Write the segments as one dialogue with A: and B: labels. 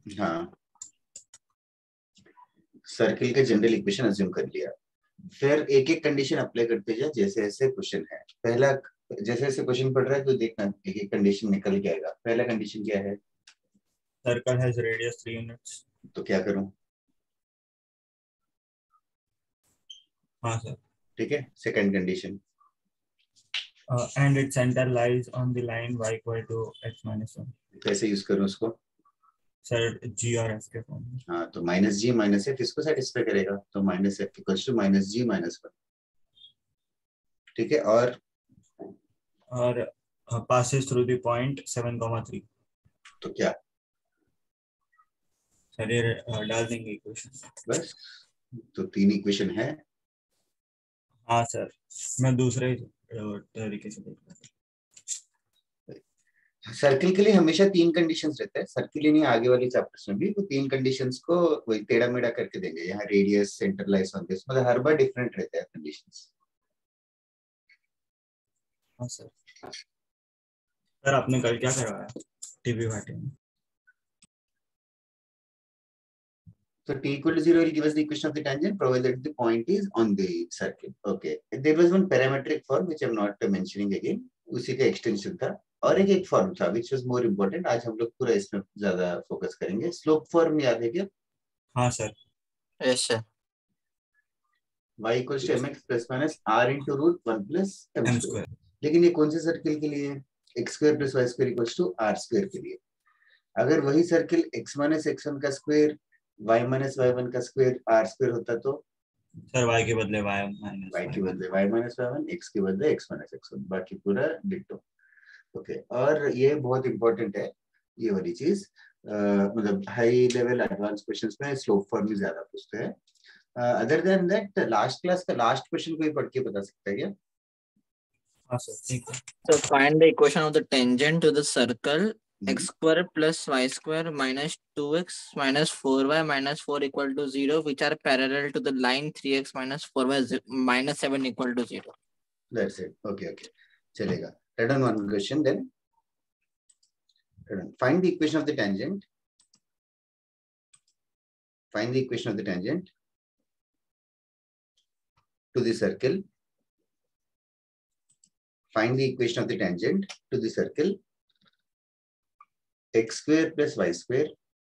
A: हाँ, सर्किल का general equation assume कर लिया, फिर एक एक कंडीशन अप्लाई करते जाए जैसे जैसे क्वेश्चन है। पहला, जैसे जैसे क्वेश्चन पढ़ रहा है तो देखना एक एक कंडीशन निकल के आएगा। पहला कंडीशन क्या है?
B: Circle has radius 3 units.
A: तो क्या करूं?
B: हाँ सर।
A: ठीक है, second condition.
B: And it's centre lies on the line y equal to x minus 1।
A: कैसे यूज करूं उसको?
B: सर g और f के फॉर्म में।
A: हाँ, तो माइनस जी माइनस एफ इसको सेटिस्फाई करेगा, तो minus f equals to minus g minus one. ठीक है,
B: और passes through the point 7,3।
A: तो क्या?
B: सर ये डाल देंगे इक्वेशन।
A: बस, तो तीन इक्वेशन है।
B: हाँ सर, मैं दूसरे तरीके से देख रहा था।
A: सर्किल के लिए हमेशा तीन कंडीशंस रहते हैं, सर्किल ही नहीं आगे वाले चैप्टर्स में भी वो तीन कंडीशंस को वही टेढ़ा मेढ़ा करके देंगे। यहाँ radius, centre lies on this, मतलब हर बार डिफरेंट रहते हैं कंडीशंस।
B: हाँ सर। सर आपने कल क्या करवाया टीवी भाटी में?
A: So t equal to 0 will give us the equation of the tangent provided the point is on the circle. Okay. There was one parametric form which I'm not mentioning again. उसी का extension था। और एक form था which was more important. आज हम लोग पूरा इसमें ज्यादा फोकस करेंगे। स्लोप फॉर्म याद है क्या?
B: हाँ sir.
C: Yes sir.
A: y equals to mx plus minus r into root 1 plus m
B: m
A: square.
B: Square.
A: लेकिन ये कौन से सर्किल के लिए? x square plus y square equals to r square के लिए। अगर वही सर्किल x minus x1 का स्क्वायर, y minus y1 का स्क्वायर, r स्क्वायर होता तो
B: सर y के बदले y माइनस
A: y के बदले y minus y1, x के बदले x minus x1, बाकी पूरा डिट्टो। ओके, और ये बहुत इंपॉर्टेंट है ये वाली चीज। मतलब हाई लेवल एडवांस क्वेश्चंस में स्लोप फॉर्म ज्यादा पूछते हैं। Other than that last class का लास्ट क्वेश्चन कोई पढ़ के बता सकता है क्या?
B: हाँ सर ठीक है।
C: So find the equation of the tangent to the circle x square plus y square minus 2x minus 4y minus 4 equal to 0 which are parallel to the line 3x minus 4y minus 7 equal to 0.
A: That's it. Okay, okay. चलेगा. Write down one question then. Find the equation of the tangent. Find the equation of the tangent to the circle. Find the equation of the tangent to the circle x square plus y square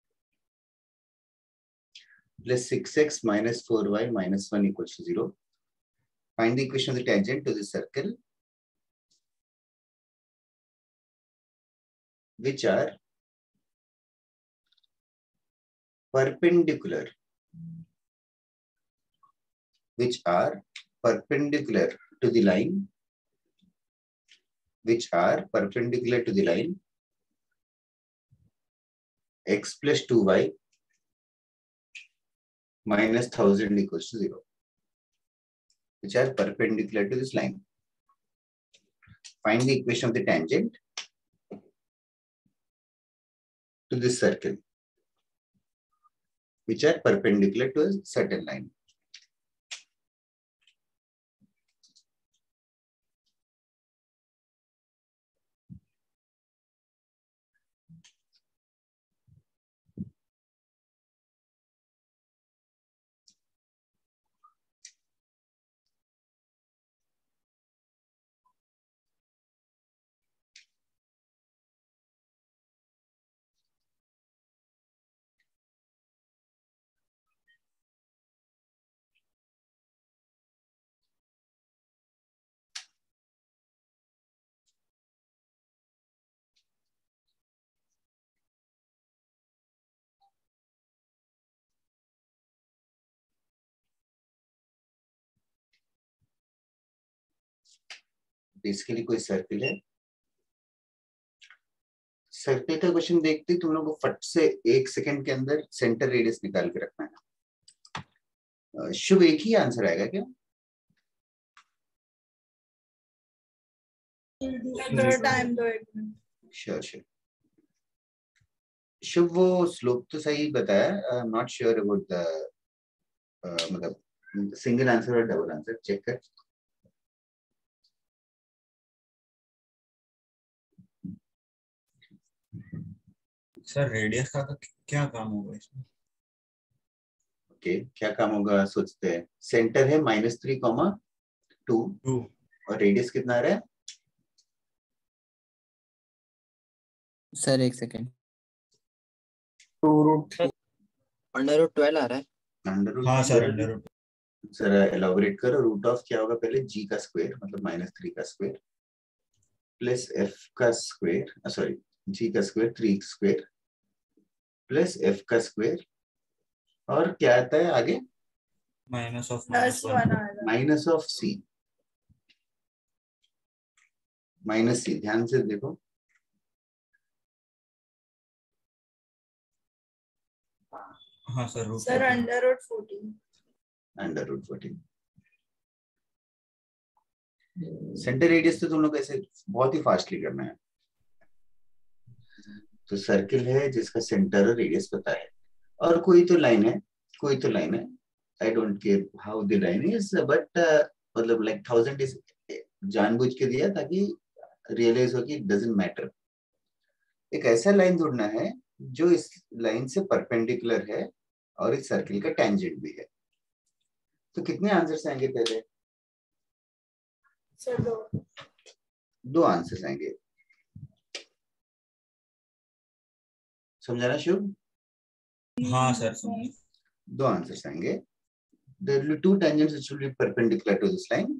A: plus 6x minus 4y minus 1 equals to 0. Find the equation of the tangent to the circle which are perpendicular to the line x plus 2y minus 1000 equals to 0, which are perpendicular to this line. Find the equation of the tangent to this circle, which are perpendicular to a certain line. Basically कोई circle है, circle का question देखते तुम लोग को फट से 1 second के अंदर सेंटर रेडियस निकाल के रखना है। शुभ एक ही आंसर आएगा क्या?
D: टाइम दो, एक मिनट।
A: Sure sure. शुभ वो स्लोप तो सही बताया, I am not sure about the मतलब सिंगल आंसर और डबल आंसर चेक कर।
B: सर रेडियस का क्या काम होगा इसमें?
A: ओके, क्या काम होगा सोचते हैं। सेंटर है -3,2
B: 2
A: और रेडियस कितना आ रहा है?
C: सर एक सेकेंड,
B: 2√3।
C: √12 आ रहा है।
B: हाँ sir, under root.
A: Sir elaborate करो। रूट ऑफ क्या होगा पहले? g का स्क्वायर मतलब -3 का स्क्वायर प्लस f का स्क्वायर, सॉरी g का स्क्वायर 3 स्क्वायर प्लस f का स्क्वायर, और क्या आता है आगे?
B: माइनस ऑफ
D: +1 आएगा।
A: Minus of c, minus c। ध्यान से देखो,
B: हाँ sir, root
D: sir √14।
A: √14। Centre radius तो तुम लोग ऐसे बहुत ही फास्टली करना है। तो सर्किल है जिसका सेंटर और रेडियस पता है, और कोई तो लाइन है, कोई तो लाइन है। I don't care how the line is, but मतलब लाइक 1000 इज जानबूझ के दिया ताकि रियलाइज हो कि इट डजंट मैटर। एक ऐसा लाइन ढूंढना है जो इस लाइन से परपेंडिकुलर है और इस सर्किल का टेंजेंट भी है। तो कितने आंसर्स आएंगे पहले?
D: सर
A: 2 आंसर्स आएंगे। समझा ना शुभ?
B: हाँ सर,
A: 2 आंसर्स आएंगे। There will be 2 tangents which will be perpendicular to this line.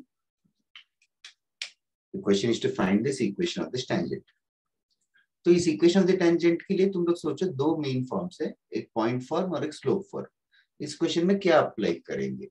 A: The question is to find this equation of this tangent. तो इस इक्वेशन ऑफ द टेंजेंट के लिए तुम लोग सोचो 2 मेन फॉर्म्स है, एक पॉइंट फॉर्म और एक स्लोप फॉर्म। इस क्वेश्चन में क्या अप्लाई करेंगे?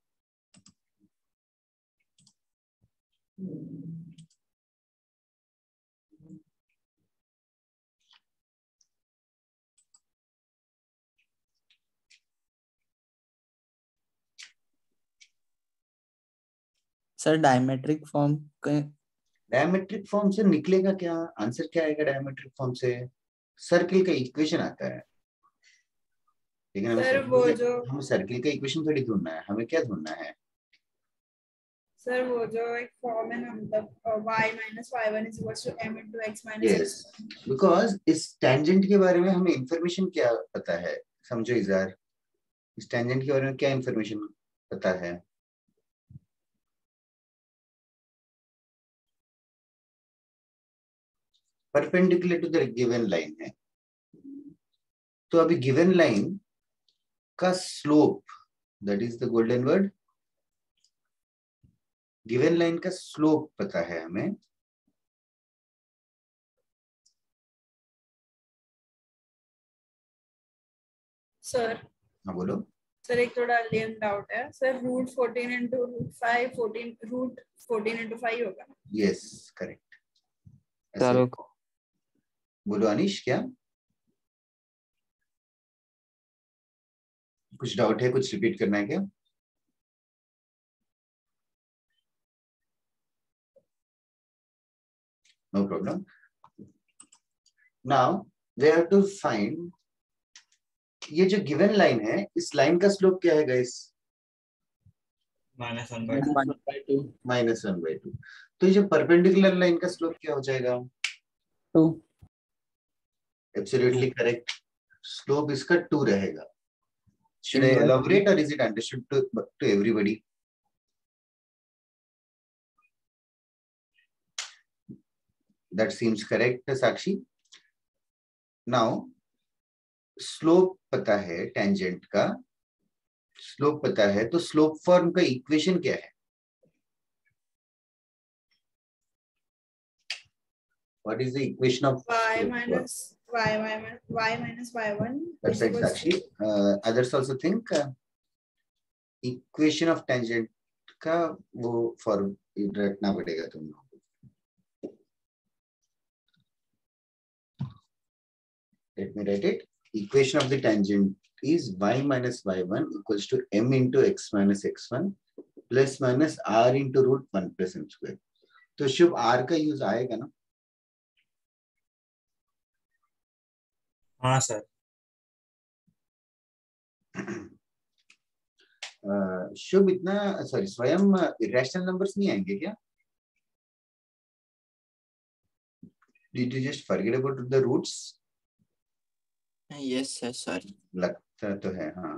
C: सर डायमेट्रिक फॉर्म का
A: डायमेट्रिक फॉर्म से निकलेगा क्या? आंसर क्या आएगा डायमेट्रिक फॉर्म से? सर्किल का इक्वेशन आता है। लेकिन
D: सर वो जो
A: हमें सर्किल का इक्वेशन थोड़ी ढूंढना है, हमें क्या ढूंढना है?
D: सर वो जो एक फॉर्म है ना, मतलब y - y1 = m × x -
A: yes,
D: x1।
A: Because इस टेंजेंट के बारे में हमें इंफॉर्मेशन क्या पता है? समझो इज़हार, इस टेंजेंट के बारे में क्या इंफॉर्मेशन पता है? Perpendicular to the given line है। तो अभी गिवन लाइन का slope, that is the golden word, given line का स्लोप पता है हमें।
D: सर
A: हाँ बोलो।
D: सर एक थोड़ा लेम डाउट है सर। √14 × √5 √14 × 5 होगा।
A: Yes correct.
C: चलो
A: बोलो अनीश, क्या कुछ डाउट है? कुछ रिपीट करना है क्या? No problem. Now we have to find, ये जो गिवन लाइन है इस लाइन का स्लोप क्या है गाइस?
B: -1/2।
A: -1/2। तो ये जो परपेंडिकुलर लाइन का स्लोप क्या हो जाएगा?
C: 2।
A: Absolutely correct. स्लोप इसका 2 रहेगा। Should I elaborate or is it understood to everybody? That seems correct, Sakshi. Now, slope पता है, टेंजेंट का स्लोप पता है, तो स्लोप फॉर्म का इक्वेशन क्या है? What is the equation of
D: y
A: slope form?
D: - y1
A: That's right, Sakshi. Others also think equation of tangent का वो फॉर्म रखना पड़ेगा तुम लोगों को। Let me write it. Equation of the tangent is y - y1 = m × x - x1 ± r × √1 + m²। तो शुभ r का use आएगा ना?
B: हाँ सर।
A: शुभ इतना, सॉरी, स्वयं इरेशनल नंबर्स नहीं आएंगे क्या? Did you just forget about the roots?
C: Yes, sir. Sorry.
A: लगता तो है, हाँ।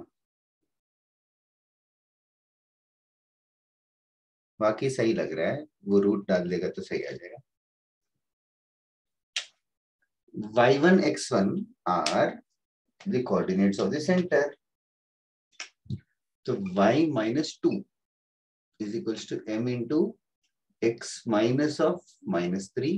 A: बाकी सही लग रहा है, वो रूट डाल देगा तो सही आ जाएगा। y1 x1 are the coordinates of the center. तो y minus 2 is equals to m into x minus of minus 3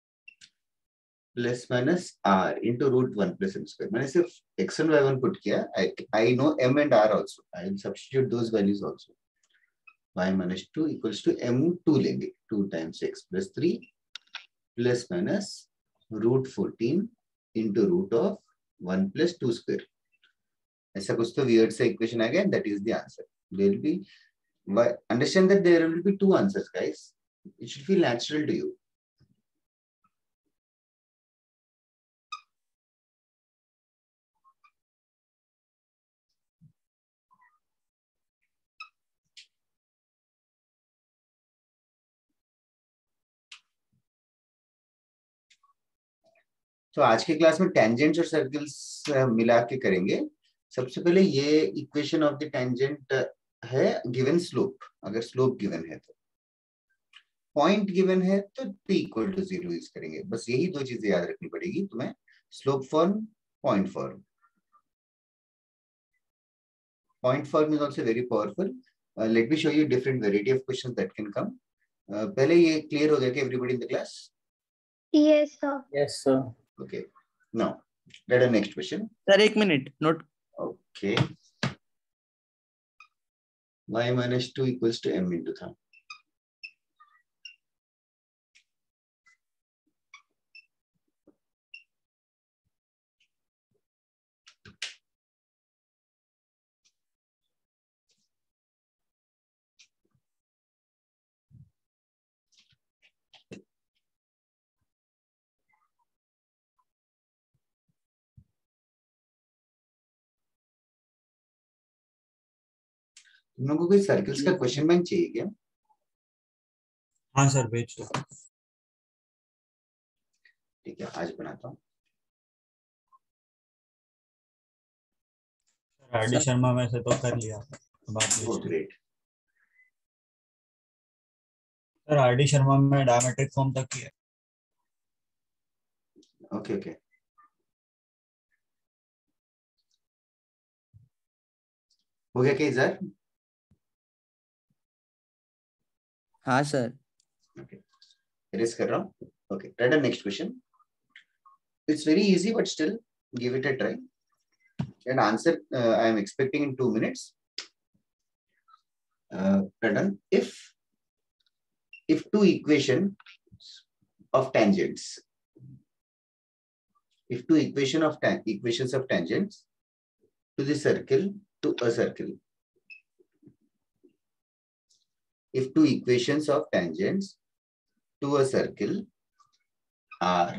A: plus minus r into root 1 plus m square. मैंने सिर्फ x1 y1 put किया. I know m and r also. I will substitute those values also. y minus 2 equals to m2 लेंगे. 2 times x plus 3 plus minus root 14 into root of 1 plus 2 square. ऐसा कुछ तो weird सा equation आ गया. That is the answer. There will be, understand that there will be two answers, guys. It should feel natural to you. तो आज के class में tangents और सर्कल्स मिला के करेंगे. सबसे पहले ये इक्वेशन ऑफ द टेंजेंट है गिवन स्लोप. अगर स्लोप गिवन है तो, पॉइंट गिवन है तो p इक्वल टू 0 यूज करेंगे. बस यही दो चीजें याद रखनी पड़ेगी तुम्हें. Slope form, point form. Point form is also very powerful. Let me show you different variety of questions that can come. पहले ये क्लियर हो गया कि everybody in the class?
E: Yes, sir.
B: Yes, sir.
A: Okay. Now, let us next question.
C: Sir, 1 minute. Note.
A: Okay. Y minus 2 equals to m into था. तुम लोगों को कोई सर्कल्स का क्वेश्चन बैंक चाहिए क्या?
B: हाँ सर, भेज दो.
A: ठीक है, आज बनाता हूँ.
B: आरडी शर्मा में से तो कर लिया बात.
A: Oh, great.
B: Sir RD Sharma में डायमेट्रिक फॉर्म तक किया.
A: Okay, okay. हो गया क्या इधर?
C: हाँ सर.
A: Okay. Erase कर रहा हूँ. Okay. Write the next question. It's very easy, but still give it a try. And answer I am expecting in 2 minutes. Pardon. If two equations of tangents, equations of tangents to the circle, to a circle. If two equations of tangents to a circle are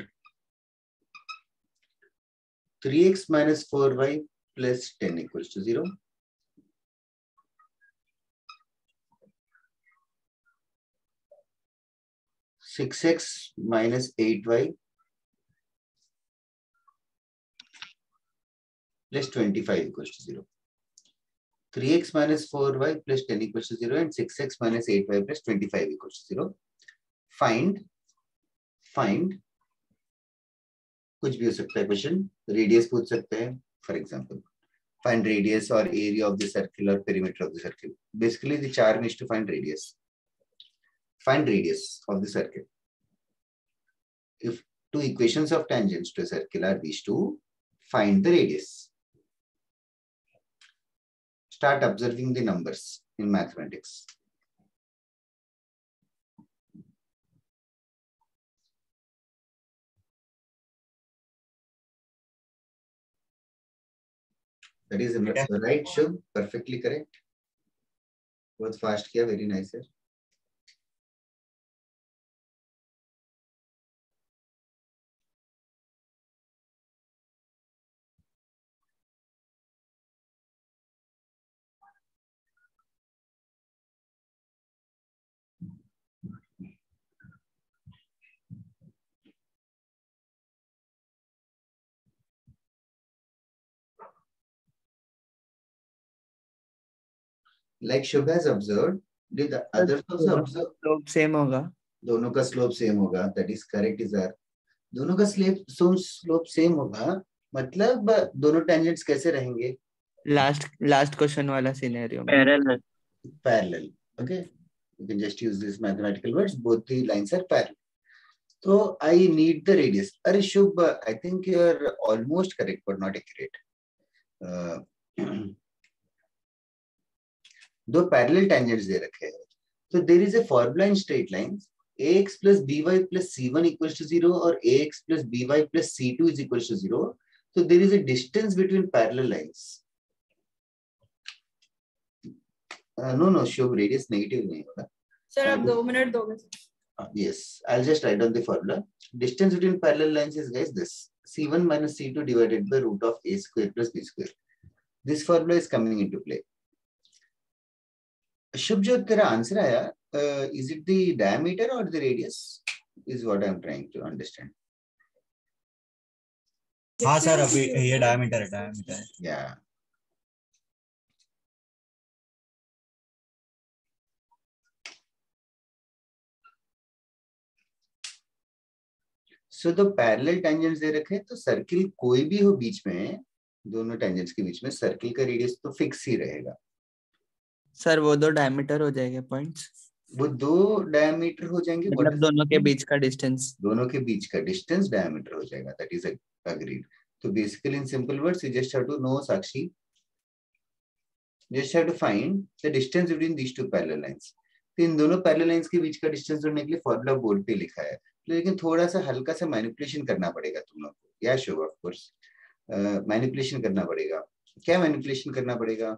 A: 3x minus 4y plus 10 equals to 0. Six x minus 8y plus 25 equals to 0. 3x minus 4y plus 10 equals to 0 and 6x minus 8y plus 25 equals to 0. Find कुछ भी हो सकता है question. Radius पूछ सकते हैं. For example, find radius or area of the circle or perimeter of the circle. Basically the charm is to find radius. Find radius of the circle. If two equations of tangents to a circle are these two, find the radius. Start observing the numbers in mathematics. That is right, Shubh. Perfectly correct. बहुत fast किया. Very nice, sir. Like Shubh has observed, did the others also observe?
B: Slope same होगा.
A: दोनों का slope same होगा. That is correct, Izar. दोनों का slope same होगा, मतलब दोनों टेंजेंट्स कैसे रहेंगे?
B: लास्ट क्वेश्चन वाला सिनेरियो में
C: Parallel.
A: Parallel. Okay, you can just use these mathematical words. Both the lines are parallel. So I need the radius. Are Shubh, I think you're almost correct but not accurate. दो parallel tangents दे रखे हैं, तो there is a formula in straight lines ax plus by plus c1 equals to 0 or ax plus by plus c2 is equals to 0. So there is a distance between parallel lines. No, Shubh, radius negative नहीं होगा.
D: Sir आप 2 minute दोगे?
A: Yes, I'll just write down the formula. Distance between parallel lines is, guys, this c1 minus c2 divided by root of a square plus b square. This formula is coming into play. Shubh, जो तेरा answer आया, is it the diameter or the radius? Is what I'm trying to understand.
B: हाँ sir, अभी ये diameter है.
A: Yeah. So the parallel tangents दे रखे, तो circle कोई भी हो बीच में, दोनों टेंजेंट्स के बीच में सर्किल का रेडियस तो फिक्स ही रहेगा.
B: सर वो दो डायमीटर हो जाएंगे पॉइंट्स.
A: वो दो डायमीटर हो जाएंगे,
B: मतलब दोनों के बीच का डिस्टेंस.
A: दोनों के बीच का डिस्टेंस डायमीटर हो जाएगा. That is agreed. तो basically in simple words you just have to know, Sakshi, just have to find the distance between these two parallel lines. तो इन दोनों पैरेलल लाइंस के बीच का डिस्टेंस ढूंढने के लिए फॉर्मूला बोर्ड पे लिखा है, लेकिन थोड़ा सा हल्का सा मैनिपुलेशन करना पड़ेगा तुम लोग को. या श्योर, ऑफ कोर्स मैनिपुलेशन करना पड़ेगा. क्या मैनिपुलेशन करना पड़ेगा?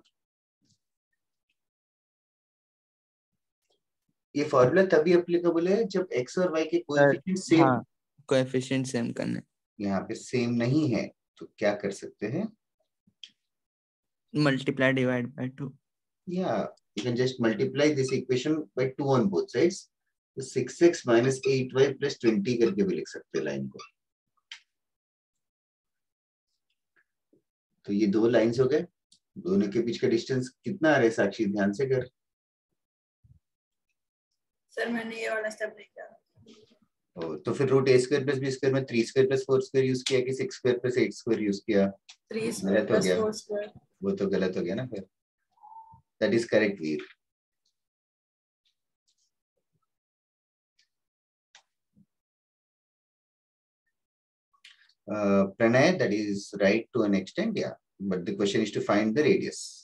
A: ये फॉर्मूला तभी एप्लीकेबल है जब x और y के कोएफिशिएंट सेम.
B: हाँ, कोएफिशिएंट सेम करने.
A: यहाँ पे सेम नहीं है, तो क्या कर सकते हैं?
B: Multiply divide by 2.
A: Yeah, you can just multiply this equation by 2 on both sides. तो 6x minus 8y plus 20 करके भी लिख सकते हैं लाइन को. तो ये दो लाइंस हो गए. दोनों के बीच का डिस्टेंस कितना आ रहा है साक्षी? ध्यान से कर.
D: सर मैंने ये वाला स्टेप नहीं किया.
A: तो फिर root a square plus b square में 3 स्क्वायर प्लस 4 स्क्वायर यूज किया कि 6 स्क्वायर प्लस 8 स्क्वायर यूज किया?
D: 3 स्क्वायर प्लस 4 स्क्वायर.
A: वो तो गलत हो गया ना फिर. That is correct, Veer. Pranay, that is right to an extent, yeah. But the question is to find the radius.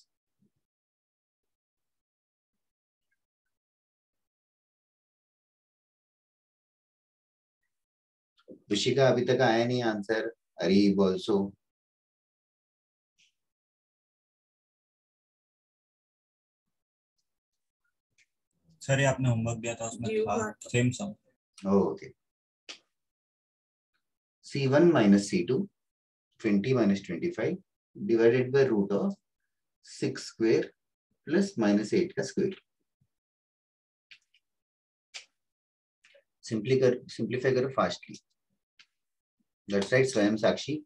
A: Vishika, अभी तक आया नहीं आंसर. Arib also.
B: सर ये आपने होमवर्क दिया था, उसमें था same sum.
A: Oh, okay. C1 minus C2, 20 minus 25 divided by root of 6 square plus minus 8 का square. Simplify करो fastly. That's right, स्वयं साक्षी.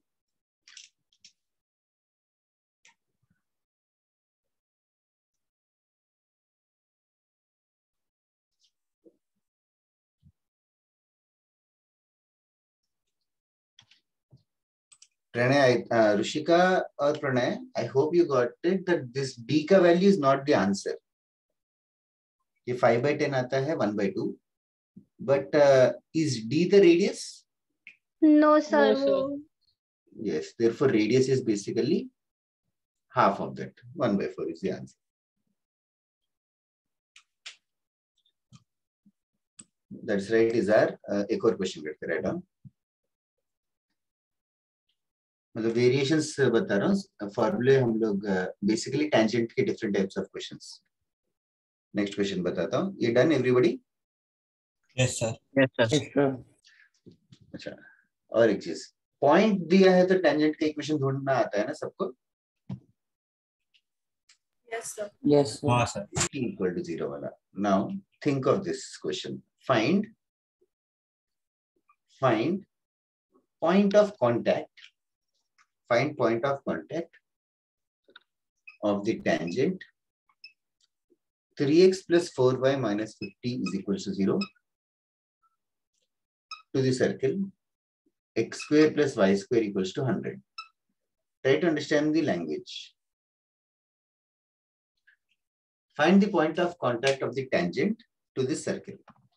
A: Pranay, Rushika or Pranay, I hope you got it that this D का value is not the answer. ये 5/10 आता है 1/2. But is D the radius?
E: No, sir.
A: Yes, therefore radius is basically half of that. 1/4 is the answer. That's right, Izar. एक और question करते रहता हूँ. मतलब वेरिएशंस बता रहा हूँ. फॉर्मूले हम लोग बेसिकली टेंजेंट के different types of questions. Next question बताता हूँ. ये done everybody?
B: Yes sir.
C: Yes, sir.
A: अच्छा, और एक चीज, पॉइंट दिया है तो टेंजेंट का इक्वेशन ढूंढना आता है ना सबको?
D: Yes sir.
C: Yes, sir.
B: हाँ सर.
A: t equal to 0 वाला. Now think of this question. Find point of contact. Find point of contact of the tangent 3x plus 4y minus 50 is equal to 0 to the circle x square plus y square equals to 100. Try to understand the language. Find the point of contact of the tangent to this circle.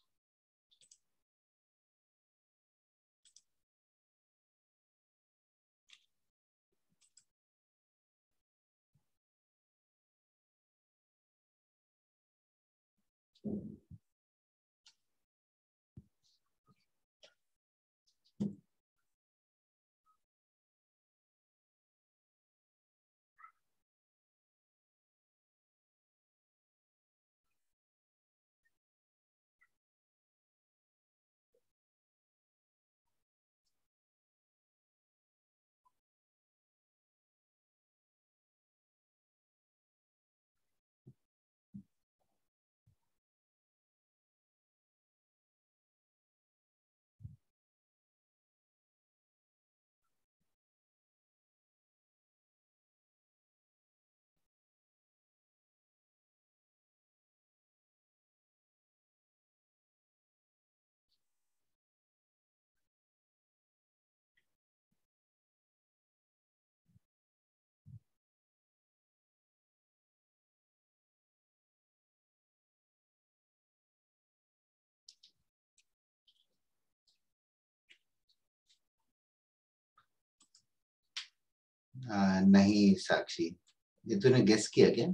A: नहीं साक्षी, ये तूने guess किया क्या?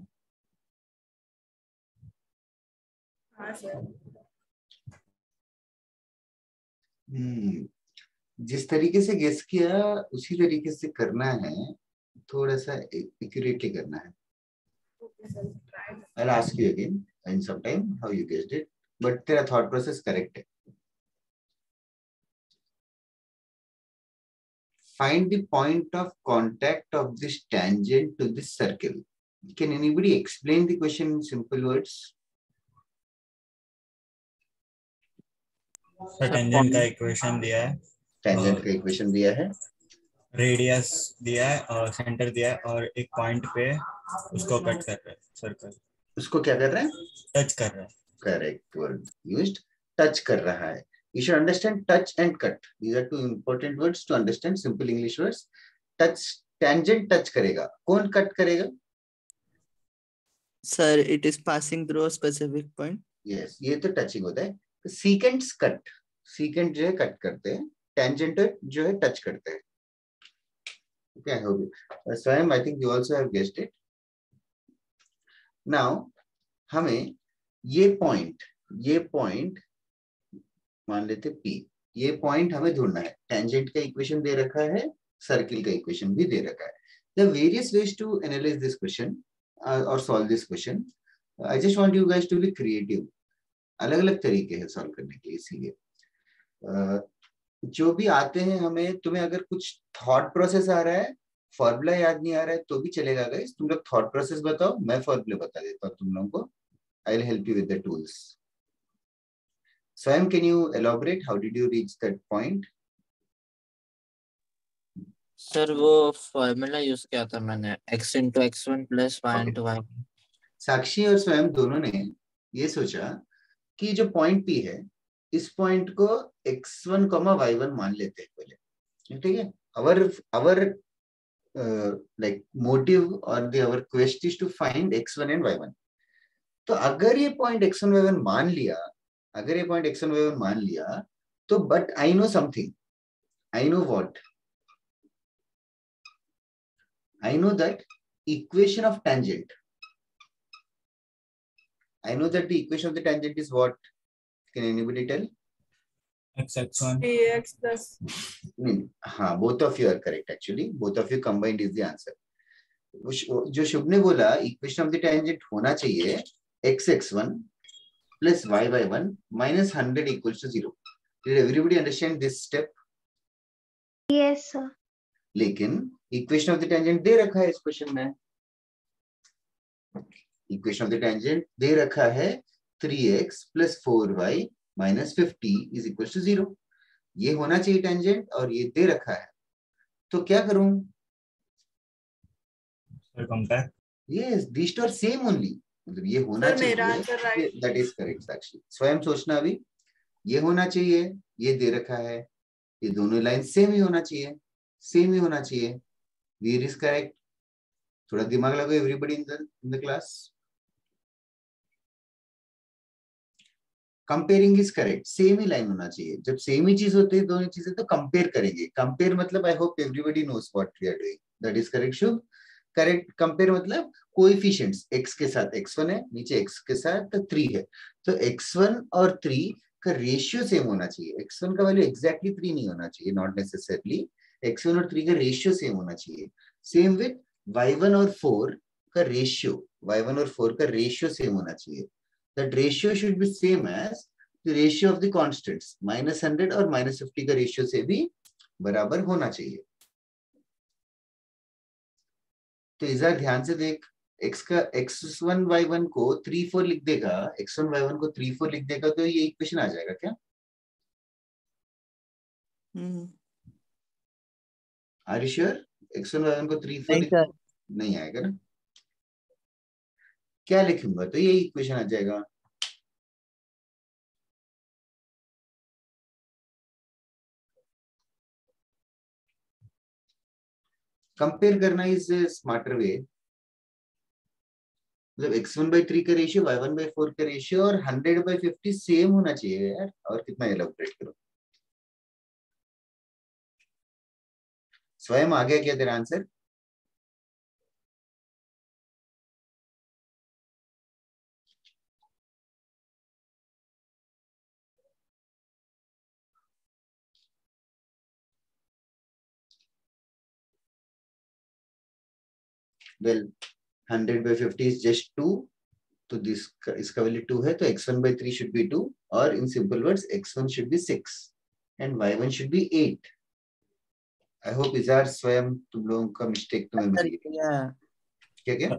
D: हाँ sir.
A: जिस तरीके से guess किया उसी तरीके से करना है, थोड़ा सा एक्यूरेटली करना है.
D: Okay, sir. Try.
A: I'll ask you again in some time how you guessed it, but तेरा thought process correct है. Find the point of contact of this tangent to this circle. Can anybody explain the question in simple words?
B: Sir tangent का equation दिया है,
A: tangent का equation दिया है,
B: radius दिया है और सेंटर दिया है और एक पॉइंट पे उसको कट कर रहा है सर्कल.
A: उसको क्या कर रहा है?
B: टच कर रहा है.
A: Correct word used. टच कर रहा है. You should understand touch and cut. These are two important words to understand. Simple English words. Touch, tangent touch करेगा. कौन cut करेगा?
C: Sir, it is passing through a specific point.
A: Yes, ये तो touching होता है. Secants cut. Secant जो है cut करते हैं. Tangent जो है touch करते हैं. Okay, I hope you. Swayam, I think you also have guessed it. Now, हमें ये point मान लेते P. ये पॉइंट हमें ढूंढना है. टेंजेंट का इक्वेशन दे रखा है, सर्किल का इक्वेशन भी दे रखा है. There are various ways to analyze this question or solve this question. I just want you guys to be creative. अलग अलग तरीके हैं सॉल्व करने के लिए. इसीलिए जो भी आते हैं हमें, तुम्हें अगर कुछ थॉट प्रोसेस आ रहा है, फॉर्मूला याद नहीं आ रहा है तो भी चलेगा गाइस. तुम लोग थॉट प्रोसेस बताओ, मैं फॉर्मूला बता देता हूँ तुम लोगों को. I will help you with the tools. Swayam, can you elaborate? How did you reach that point?
C: Sir वो फॉर्मूला यूज किया था मैंने, x into x1 plus y into y.
A: साक्षी और स्वयं दोनों ने ये सोचा कि जो पॉइंट P है, इस पॉइंट को x1, y1 मान लेते हैं पहले. ठीक है. our like motive or our quest is to find x1 and y1. तो अगर ये पॉइंट x1 y1 मान लिया, तो but I know something. I know what? I know that equation of tangent. I know that the equation of the tangent is what? Can anybody tell?
B: x1
D: 3x plus.
A: हाँ, both of you are correct actually. Both of you combined is the answer. जो शुभ ने बोला equation of the tangent होना चाहिए x1 plus y1 minus 100 equals to 0. Did everybody understand this step?
E: Yes, sir.
A: लेकिन equation of the tangent दे रखा है इस क्वेश्चन में. इक्वेशन ऑफ द टेंजेंट दे रखा है 3x plus 4y minus 50 is equals to 0. ये होना चाहिए टेंजेंट और ये दे रखा है. तो क्या करूं?
B: Compare.
A: Yes, these two are same only. मतलब ये होना
D: सर मेरा
A: चाहिए,
D: answer right.
A: That is correct Sakshi. Swayam सोचना अभी, ये होना चाहिए, ये दे रखा है, ये दोनों लाइन सेम ही होना चाहिए, सेम ही होना चाहिए, वीर इज करेक्ट। थोड़ा दिमाग लगाओ everybody in the class. Comparing is correct, same ही लाइन होना चाहिए। जब सेम ही चीज होती है दोनों चीजें तो कंपेयर करेंगे। कंपेयर मतलब I hope everybody knows what we are doing, that is correct Shubh. Correct, compare मतलब कोएफिशिएंट्स, x के साथ x1 है, नीचे x के साथ 3 है, तो x1 और 3 का रेशियो सेम होना चाहिए। x1 का वैल्यू एग्जैक्टली 3 नहीं होना चाहिए, नॉट नेसेसरली, x1 और 3 का रेशियो सेम होना चाहिए। सेम विद y1 और 4 का रेशियो, y1 और 4 का रेशियो सेम होना चाहिए। That ratio should be same as the ratio of the constants, -100 और -50 का रेशियो से भी बराबर होना चाहिए। तो इधर ध्यान से देख, x का x1 y1 को 3 4 लिख देगा, x1 y1 को 3 4 लिख देगा तो ये इक्वेशन आ जाएगा क्या? Are you sure? x1 y1 को 3 4 लिख नहीं आएगा ना? क्या लिखूंगा तो ये इक्वेशन आ जाएगा। कंपेयर करना इज स्मार्टर वे। मतलब x1/3 का रेशियो, y1/4 का रेशियो और 100/50 सेम होना चाहिए यार, और कितना एलैबोरेट करो। स्वयं आ गया क्या तेरा आंसर? वेल 100/50 इज जस्ट 2, तो दिस इसका वैल्यू 2 है, तो x1/3 शुड बी 2, और in simple words x1 should be 6 and y1 should be 8। I hope इजार स्वयं तुम लोगों का मिस्टेक तुम्हें मिल गया। क्या क्या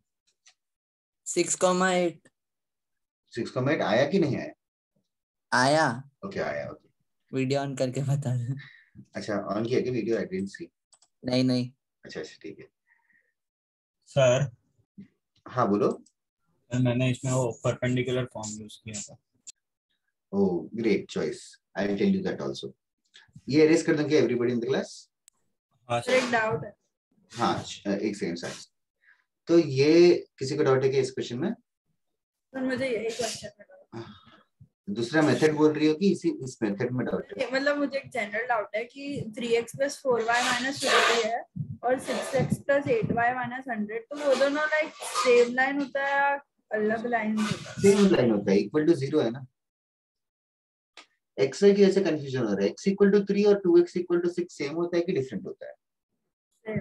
C: 6,8
A: 6,8 आया कि नहीं आया?
C: आया।
A: ओके आया, ओके।
C: वीडियो ऑन करके बता दे।
A: अच्छा ऑन किया क्या वीडियो? I didn't see.
C: नहीं।
A: अच्छा ठीक है
B: सर।
A: हाँ बोलो।
B: मैंने इसमें वो परपेंडिकुलर फॉर्म यूज किया था।
A: Oh great choice, I will tell you that also. ये एरेज कर दूं क्या एवरीबॉडी इन द क्लास?
B: हाँ
D: सर एक डाउट है।
A: हाँ एक सेकंड सर। तो ये किसी को डाउट है क्या इस क्वेश्चन में?
D: सर मुझे यही क्वेश्चन है।
A: दूसरा मेथड बोल रही हो कि इस मेथड में डाउट है?
D: मतलब मुझे एक जनरल डाउट है कि 3x + 4y - 50 है और 6x + 8y - 100, तो वो दोनों लाइक सेम लाइन होता है या अलग लाइन होता है?
A: सेम लाइन होता है, इक्वल टू 0 है ना। x की वजह से कंफ्यूजन हो रहा है। x = 3 और 2x = 6 सेम होता है कि डिफरेंट होता है?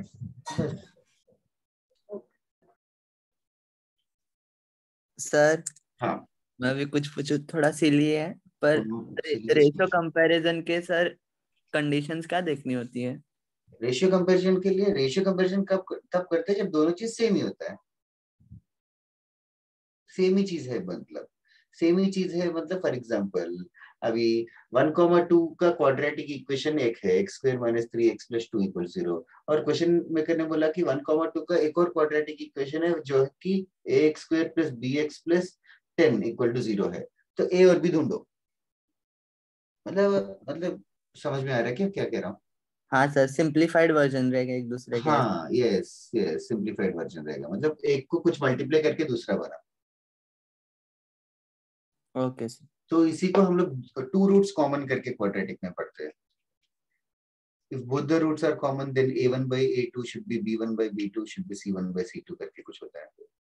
C: सर
A: हाँ
C: मैं भी कुछ पूछूं, थोड़ा सिली है पर रेशो कंपैरिजन के सर कंडीशंस क्या देखनी होती है?
A: रेशियो कंपैरिजन के लिए, रेशियो कंपैरिजन कब तब करते हैं जब दोनों चीज सेम ही होता है। सेम ही चीज है मतलब, सेम ही चीज है मतलब फॉर एग्जांपल अभी 1,2 का क्वाड्रेटिक इक्वेशन एक है, x² - 3x + 2 = 0, और क्वेश्चन मेकर ने बोला कि 1,2 का एक और क्वाड्रेटिक इक्वेशन है जो है कि ax² + bx + 10 = 0 है, तो a और b ढूंढो। मतलब समझ में आ रहा है क्या कह रहा हूँ?
C: हाँ सर, सिंपलीफाइड वर्जन रहेगा एक दूसरे के।
A: हाँ यस सिंपलीफाइड वर्जन रहेगा, मतलब एक को कुछ मल्टीप्लाई करके दूसरा बना।
C: Okay sir.
A: तो इसी को हम लोग 2 रूट्स कॉमन करके क्वाड्रेटिक में पढ़ते हैं। If both the roots are common, then a1/a2 should be b1/b2 should be c1/c2 करके कुछ होता है।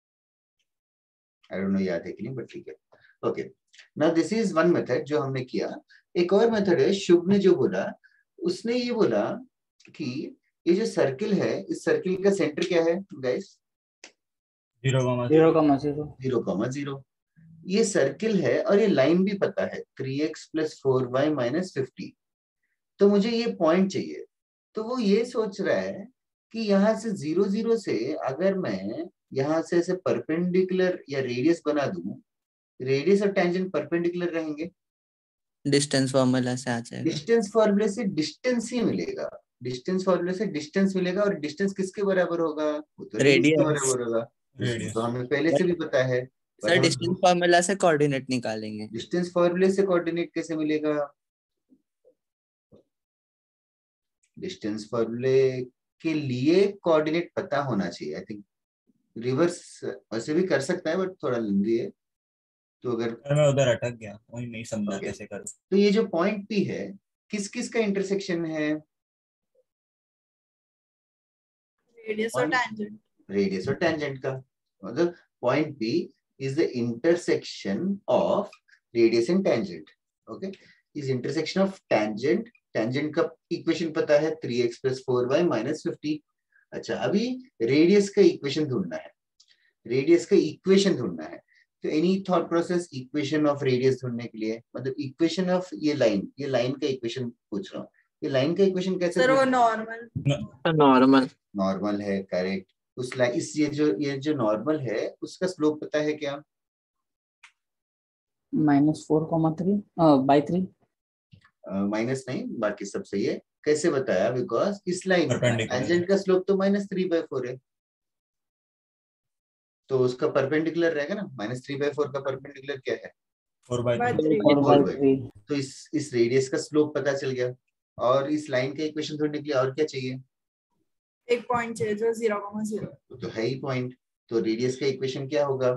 A: I don't know याद है कि नहीं, बट ठीक है। Okay, now this is one method जो हमने किया। एक और मेथड है, शुभ ने जो बोला, उसने ये बोला कि ये जो सर्किल है, इस सर्किल का सेंटर क्या है गाइस? 0,0। ये सर्किल है और ये लाइन भी पता है 3x + 4y - 50, तो मुझे ये पॉइंट चाहिए। तो वो ये सोच रहा है कि यहाँ से 0 0 से अगर मैं यहाँ से ऐसे परपेंडिकुलर या रेडियस बना दूं, रेडियस और टेंजेंट परपेंडिकुलर रहेंगे,
C: डिस्टेंस फॉर्मूला से आ जाएगा।
A: डिस्टेंस फॉर्मूले से डिस्टेंस ही मिलेगा, डिस्टेंस फॉर्मूले से डिस्टेंस मिलेगा, और डिस्टेंस किसके बराबर होगा? वो तो रेडियस के बराबर होगा।
B: रेडियस।
A: तो हमें पहले से भी पता है,
C: सर डिस्टेंस फॉर्मूला से कोऑर्डिनेट निकालेंगे।
A: डिस्टेंस फॉर्मूले से कोऑर्डिनेट कैसे मिलेगा? डिस्टेंस फॉर्मूले के लिए कोऑर्डिनेट पता होना चाहिए। आई थिंक रिवर्स ऐसे भी कर सकता है, बट थोड़ा लेंदी है। तो अगर
B: सर मैं उधर अटक गया, वही नहीं समझा
A: Okay.
B: कैसे करूं।
A: तो ये जो पॉइंट पी है, किस किस का इंटरसेक्शन है?
D: रेडियस और टैंजेंट।
A: रेडियस और टेंजेंट का। मतलब point P is the intersection of radius and tangent. Okay, is intersection of tangent. Tangent का इक्वेशन पता है 3x + 4y - 50। अच्छा, अभी रेडियस का इक्वेशन ढूंढना है। रेडियस का इक्वेशन ढूंढना है। तो any thought process equation of radius ढूंढने के लिए, मतलब इक्वेशन ऑफ ये लाइन का इक्वेशन पूछ रहा हूँ। ये लाइन का इक्वेशन कैसे?
D: सर वो नॉर्मल।
C: नॉर्मल।
A: नॉर्मल है, करेक्ट। उस लाइन इस ये जो नॉर्मल है उसका स्लोप पता है क्या?
F: -4,3/3।
A: माइनस नहीं, बाकी सब सही है। कैसे बताया? बिकॉज इस लाइन का
B: Perpendicular है।
A: टेंजेंट का स्लोप तो -3/4 है, तो उसका परपेंडिकुलर रहेगा ना। -3/4 का परपेंडिकुलर क्या है?
B: 4/3।
F: 4/3।
A: तो इस रेडियस का स्लोप पता चल गया। और इस लाइन का इक्वेशन ढूंढने के लिए और क्या चाहिए?
D: एक पॉइंट चाहिए जो 0,0।
A: तो है ही पॉइंट। तो रेडियस का इक्वेशन क्या होगा?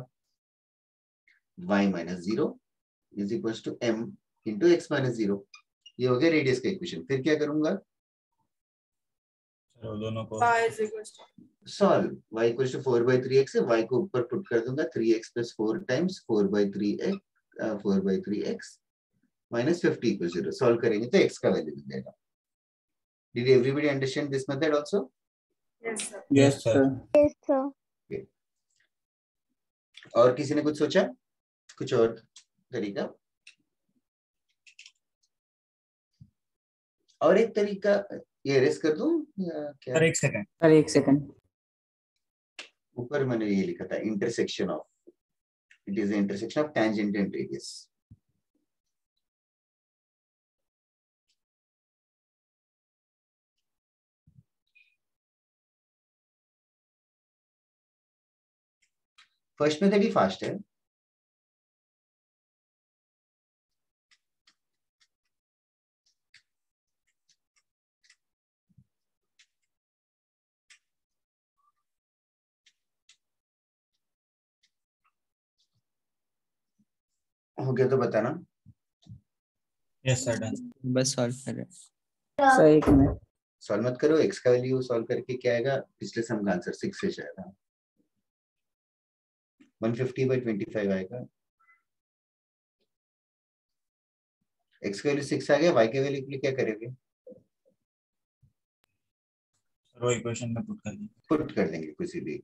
A: y - 0 = m × x - 0। ये हो गया रेडियस का इक्वेशन। फिर क्या करूंगा?
B: सर वो दोनों को
A: सॉल्व। y = 4/3x है, y को ऊपर पुट कर दूंगा। 3x + 4 × 4/3x -50 = 0। सॉल्व करेंगे तो x का वैल्यू मिल जाएगा। Did everybody understand this method also?
D: Yes sir.
F: Yes sir.
E: Yes, sir.
A: और किसी ने कुछ सोचा? कुछ और तरीका? और एक तरीका ये रेस कर दूं या क्या?
B: Sir 1 second.
F: Sir 1 second.
A: ऊपर मैंने ये लिखा था intersection of, it is the intersection of tangent and radius. First method ही फास्ट है। हो गया तो बताना।
B: Yes sir done.
C: बस सॉल्व कर रहे हैं।
F: Sir 1 minute.
A: सॉल्व मत करो, x का वैल्यू सॉल्व करके क्या आएगा? पिछले सम का आंसर 6 से जाएगा। 150/25 आएगा। x का वैल्यू 6 आ गया, y के वैल्यू के लिए क्या करेंगे?
B: सर वो इक्वेशन में पुट कर देंगे।
A: पुट कर देंगे किसी भी।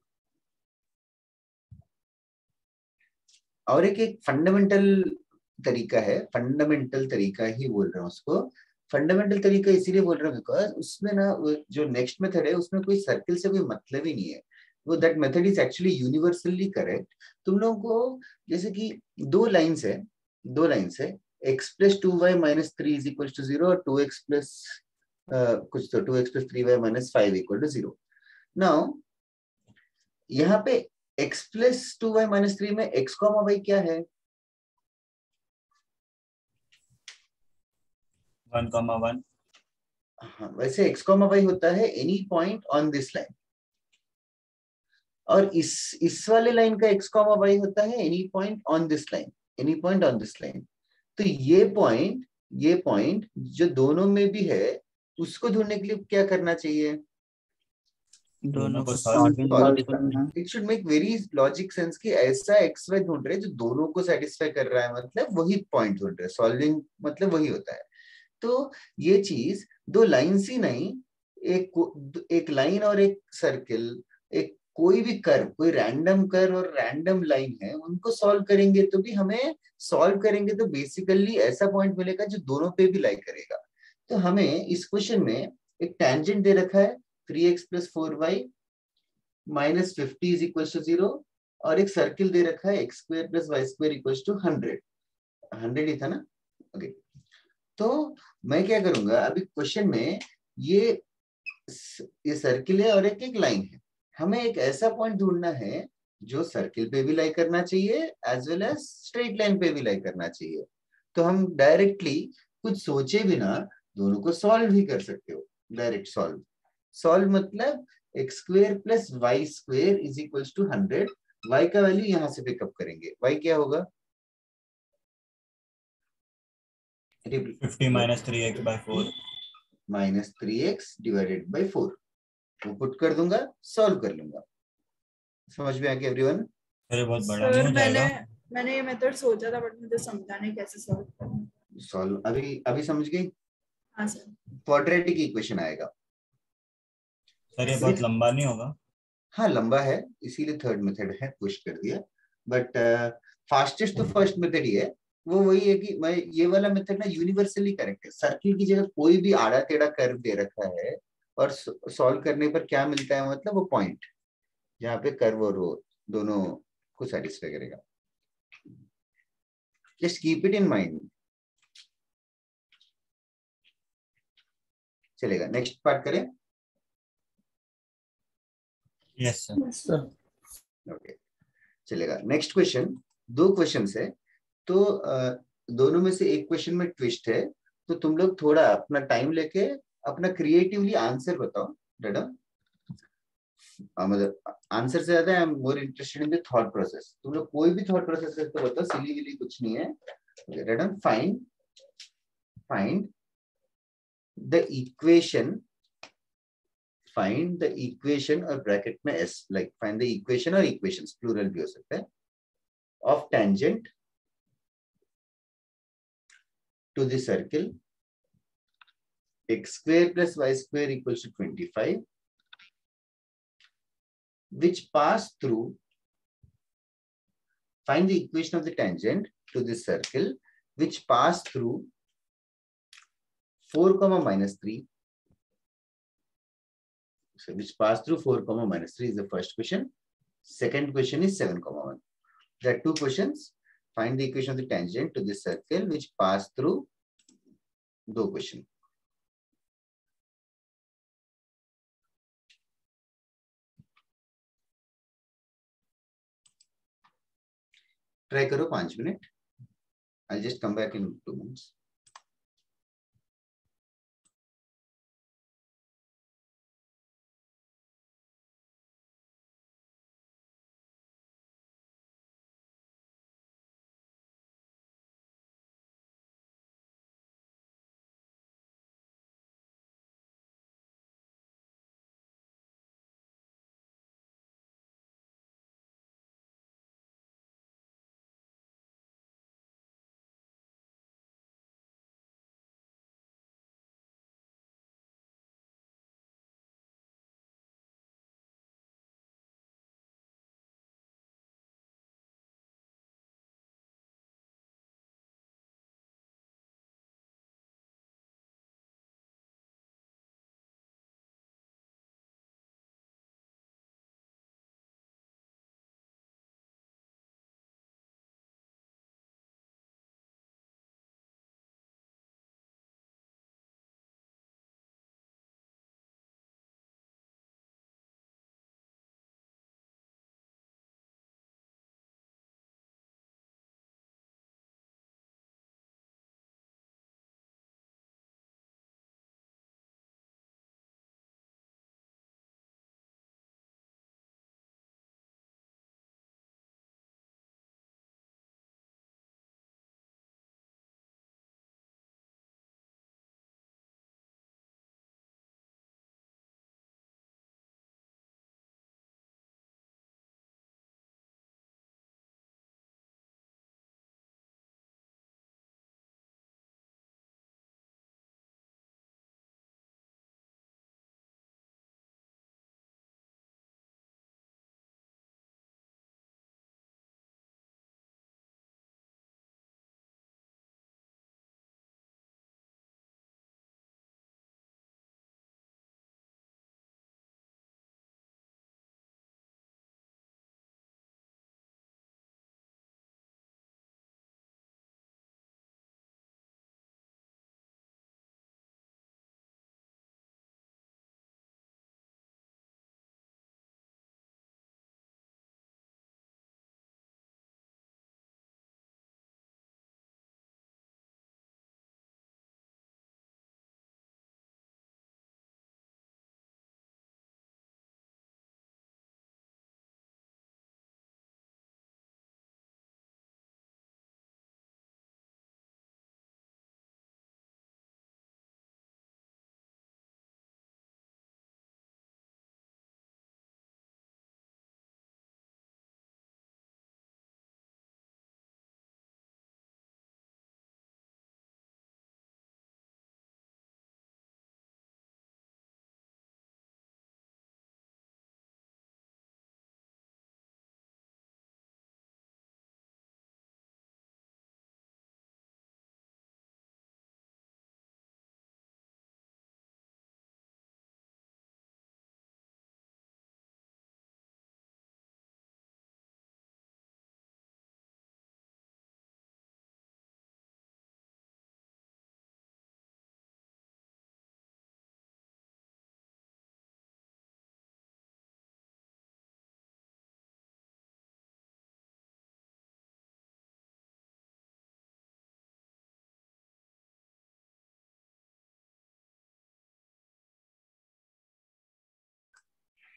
A: और एक फंडामेंटल तरीका है, फंडामेंटल तरीका ही बोल रहा हूँ उसको। फंडामेंटल तरीका इसीलिए बोल रहा हूँ बिकॉज उसमें ना जो नेक्स्ट मेथड है उसमें कोई सर्किल से कोई मतलब ही नहीं है। वो that method is actually universally correct. तुम लोगों को जैसे कि दो लाइंस है x + 2y - 3 = 0 और 2x + कुछ तो 2x + 3y - 5 = 0। नाउ यहाँ पे x + 2y - 3 में x, y क्या है?
B: 1,1।
A: हाँ, वैसे x, y होता है any point on this line. और इस वाले लाइन का x, y होता है any point on this line, any point on this line. तो ये पॉइंट जो दोनों में भी है उसको ढूंढने के लिए क्या करना चाहिए?
C: दोनों को
B: solve
F: सॉल्व करना।
A: It should make very logic sense कि ऐसा एक्स वाई ढूंढ रहे हैं जो दोनों को सेटिस्फाई कर रहा है, मतलब वही पॉइंट ढूंढ रहे हैं। सॉल्विंग मतलब वही होता है। तो ये चीज दो लाइंस ही नहीं, एक लाइन और एक सर्किल, एक कोई भी कर्व, कोई रैंडम कर्व और रैंडम लाइन है, उनको सॉल्व करेंगे तो भी हमें सॉल्व करेंगे तो बेसिकली ऐसा पॉइंट मिलेगा जो दोनों पे भी लाइक करेगा। तो हमें इस क्वेश्चन में एक टैंजेंट दे रखा है 3x + 4y - 50 = 0 और एक सर्किल दे रखा है x² + y² = 100। 100 ही था ना? ओके। तो मैं क्या करूंगा अभी क्वेश्चन में, ये सर्किल है और एक लाइन है। हमें एक ऐसा पॉइंट ढूंढना है जो सर्किल पे भी लाई करना चाहिए as well as straight line पे भी लाई करना चाहिए। तो हम डायरेक्टली कुछ सोचे बिना दोनों को सॉल्व भी कर सकते हो। डायरेक्ट सॉल्व, सॉल्व मतलब x square plus y square is equals to 100। Y का वैल्यू यहां से पिकअप करेंगे। वाई क्या होगा?
B: 50 minus 3x by 4.
A: Minus 3x divided by 4। वो पुट कर दूंगा, सॉल्व कर लूंगा। समझ में आ गया एवरीवन?
B: अरे बहुत बड़ा नहीं
D: सर
B: हो जाएगा?
D: मैंने ये मेथड सोचा था बट मुझे समझा नहीं कैसे सॉल्व करना।
A: सॉल्व अभी समझ गई?
D: हाँ सर।
A: क्वाड्रेटिक इक्वेशन आएगा।
B: सर ये बहुत लंबा नहीं होगा?
A: हाँ लंबा है, इसीलिए थर्ड मेथड है, पुश कर दिया। बट फास्टेस्ट तो फर्स्ट मेथड ही है। वो वही है कि मैं ये वाला मेथड ना यूनिवर्सली करेक्ट है। सर्किल की जगह कोई भी आड़ा टेढ़ा कर्व दे रखा है और सॉल्व करने पर क्या मिलता है, मतलब वो पॉइंट जहाँ पे कर्व और वो दोनों को सेटिस्फाई करेगा। Just keep it in mind. चलेगा, नेक्स्ट पार्ट करें।
B: Yes sir.
A: ओके चलेगा। नेक्स्ट क्वेश्चन, दो क्वेश्चन है तो दोनों में से एक क्वेश्चन में ट्विस्ट है, तो तुम लोग थोड़ा अपना टाइम लेके अपना क्रिएटिवली आंसर बताओ। डडा मतलब आंसर से ज्यादा I am more interested in the thought process. तुम लोग कोई भी थॉट प्रोसेस है तो बताओ, सिली विली कुछ नहीं है। डडा find the equation, find the equation और ब्रैकेट में s, like find the equation और इक्वेशंस प्लूरल भी हो सकता है, of tangent to the circle x square plus y square equals to 25, which pass through, find the equation of the tangent to this circle which pass through 4 comma minus 3. So which pass through 4 comma minus 3 is the first question. Second question is 7 comma 1. There are two questions. Find the equation of the tangent to this circle which pass through, दो question. Try करो 5 minute. I just come back in 2 minutes.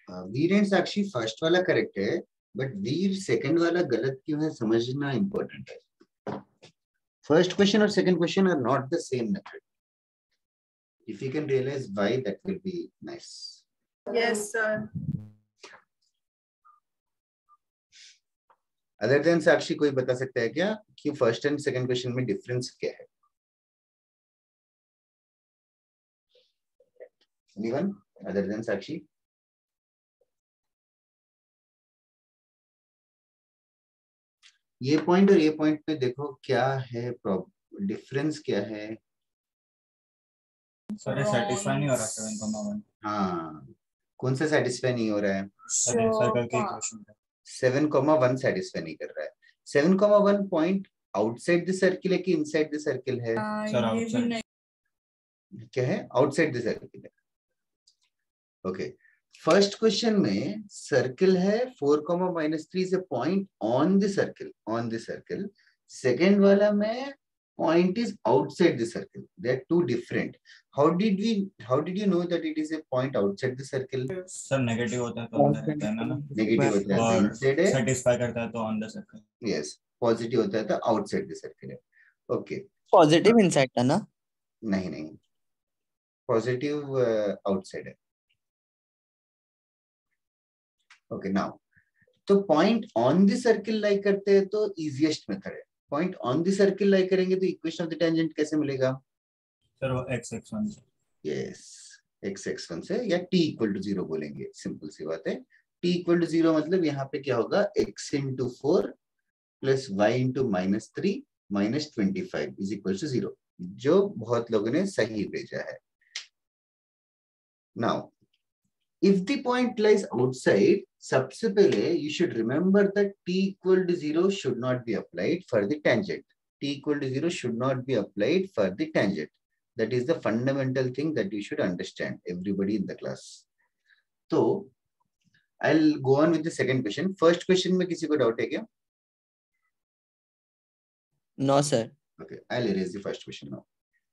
A: Veer and Sakshi first वाला correct है, but Veer second वाला गलत क्यों है समझना important है. फर्स्ट क्वेश्चन और second question are not the same method. If you can realize why, that will be nice.
D: Yes, sir.
A: Other than Sakshi कोई बता सकता है क्या कि फर्स्ट एंड सेकंड क्वेश्चन में डिफरेंस क्या है? Anyone other than साक्षी? ये पॉइंट और ये पॉइंट पे देखो क्या है डिफरेंस क्या है?
B: सर सेटिस्फाई नहीं हो रहा 7,1.
A: हाँ, कौन सा सेटिस्फाई नहीं हो रहा है?
B: सर्कल के इक्वेशन पे
A: 7,1 सेटिस्फाई नहीं कर रहा है. 7,1 पॉइंट आउटसाइड द सर्किल है कि इनसाइड द सर्किल है?
B: Sir outside.
A: क्या है? आउटसाइड द सर्किल है. ओके, फर्स्ट क्वेश्चन में सर्किल है 4,-3 से point on the circle, on the circle. Second वाला में point is outside the circle. They are two different. How did you know that it is a point outside the circle?
B: Sir negative होता है तो अंदर रहता है ना,
A: negative होता है तो inside है.
B: सेटिस्फाई करता है तो on the circle.
A: Yes, positive होता है तो outside the circle है. Okay.
C: पॉजिटिव इनसाइड था ना?
A: नहीं नहीं, पॉजिटिव आउटसाइड है. Okay, now तो point on the circle like करते हैं तो इजीएस्ट मेथड है. Point on the circle like करेंगे तो इक्वेशन ऑफ द टेंजेंट कैसे मिलेगा?
B: सर वो x(x1) से.
A: यस, x(x1) से, या t = 0 बोलेंगे. सिंपल सी बात है. t = 0 मतलब यहाँ पे क्या होगा? x × 4 + y × -3 - 25 = 0, जो बहुत लोगों ने सही भेजा है. Now if the point lies outside, सबसे पहले you should remember that t = 0 should not be applied for the tangent. t = 0 should not be applied for the tangent. That is the fundamental thing that you should understand, everybody in the class. So I'll go on with the second question. First question में किसी को doubt है क्या?
C: No sir.
A: Okay, I'll erase the first question now.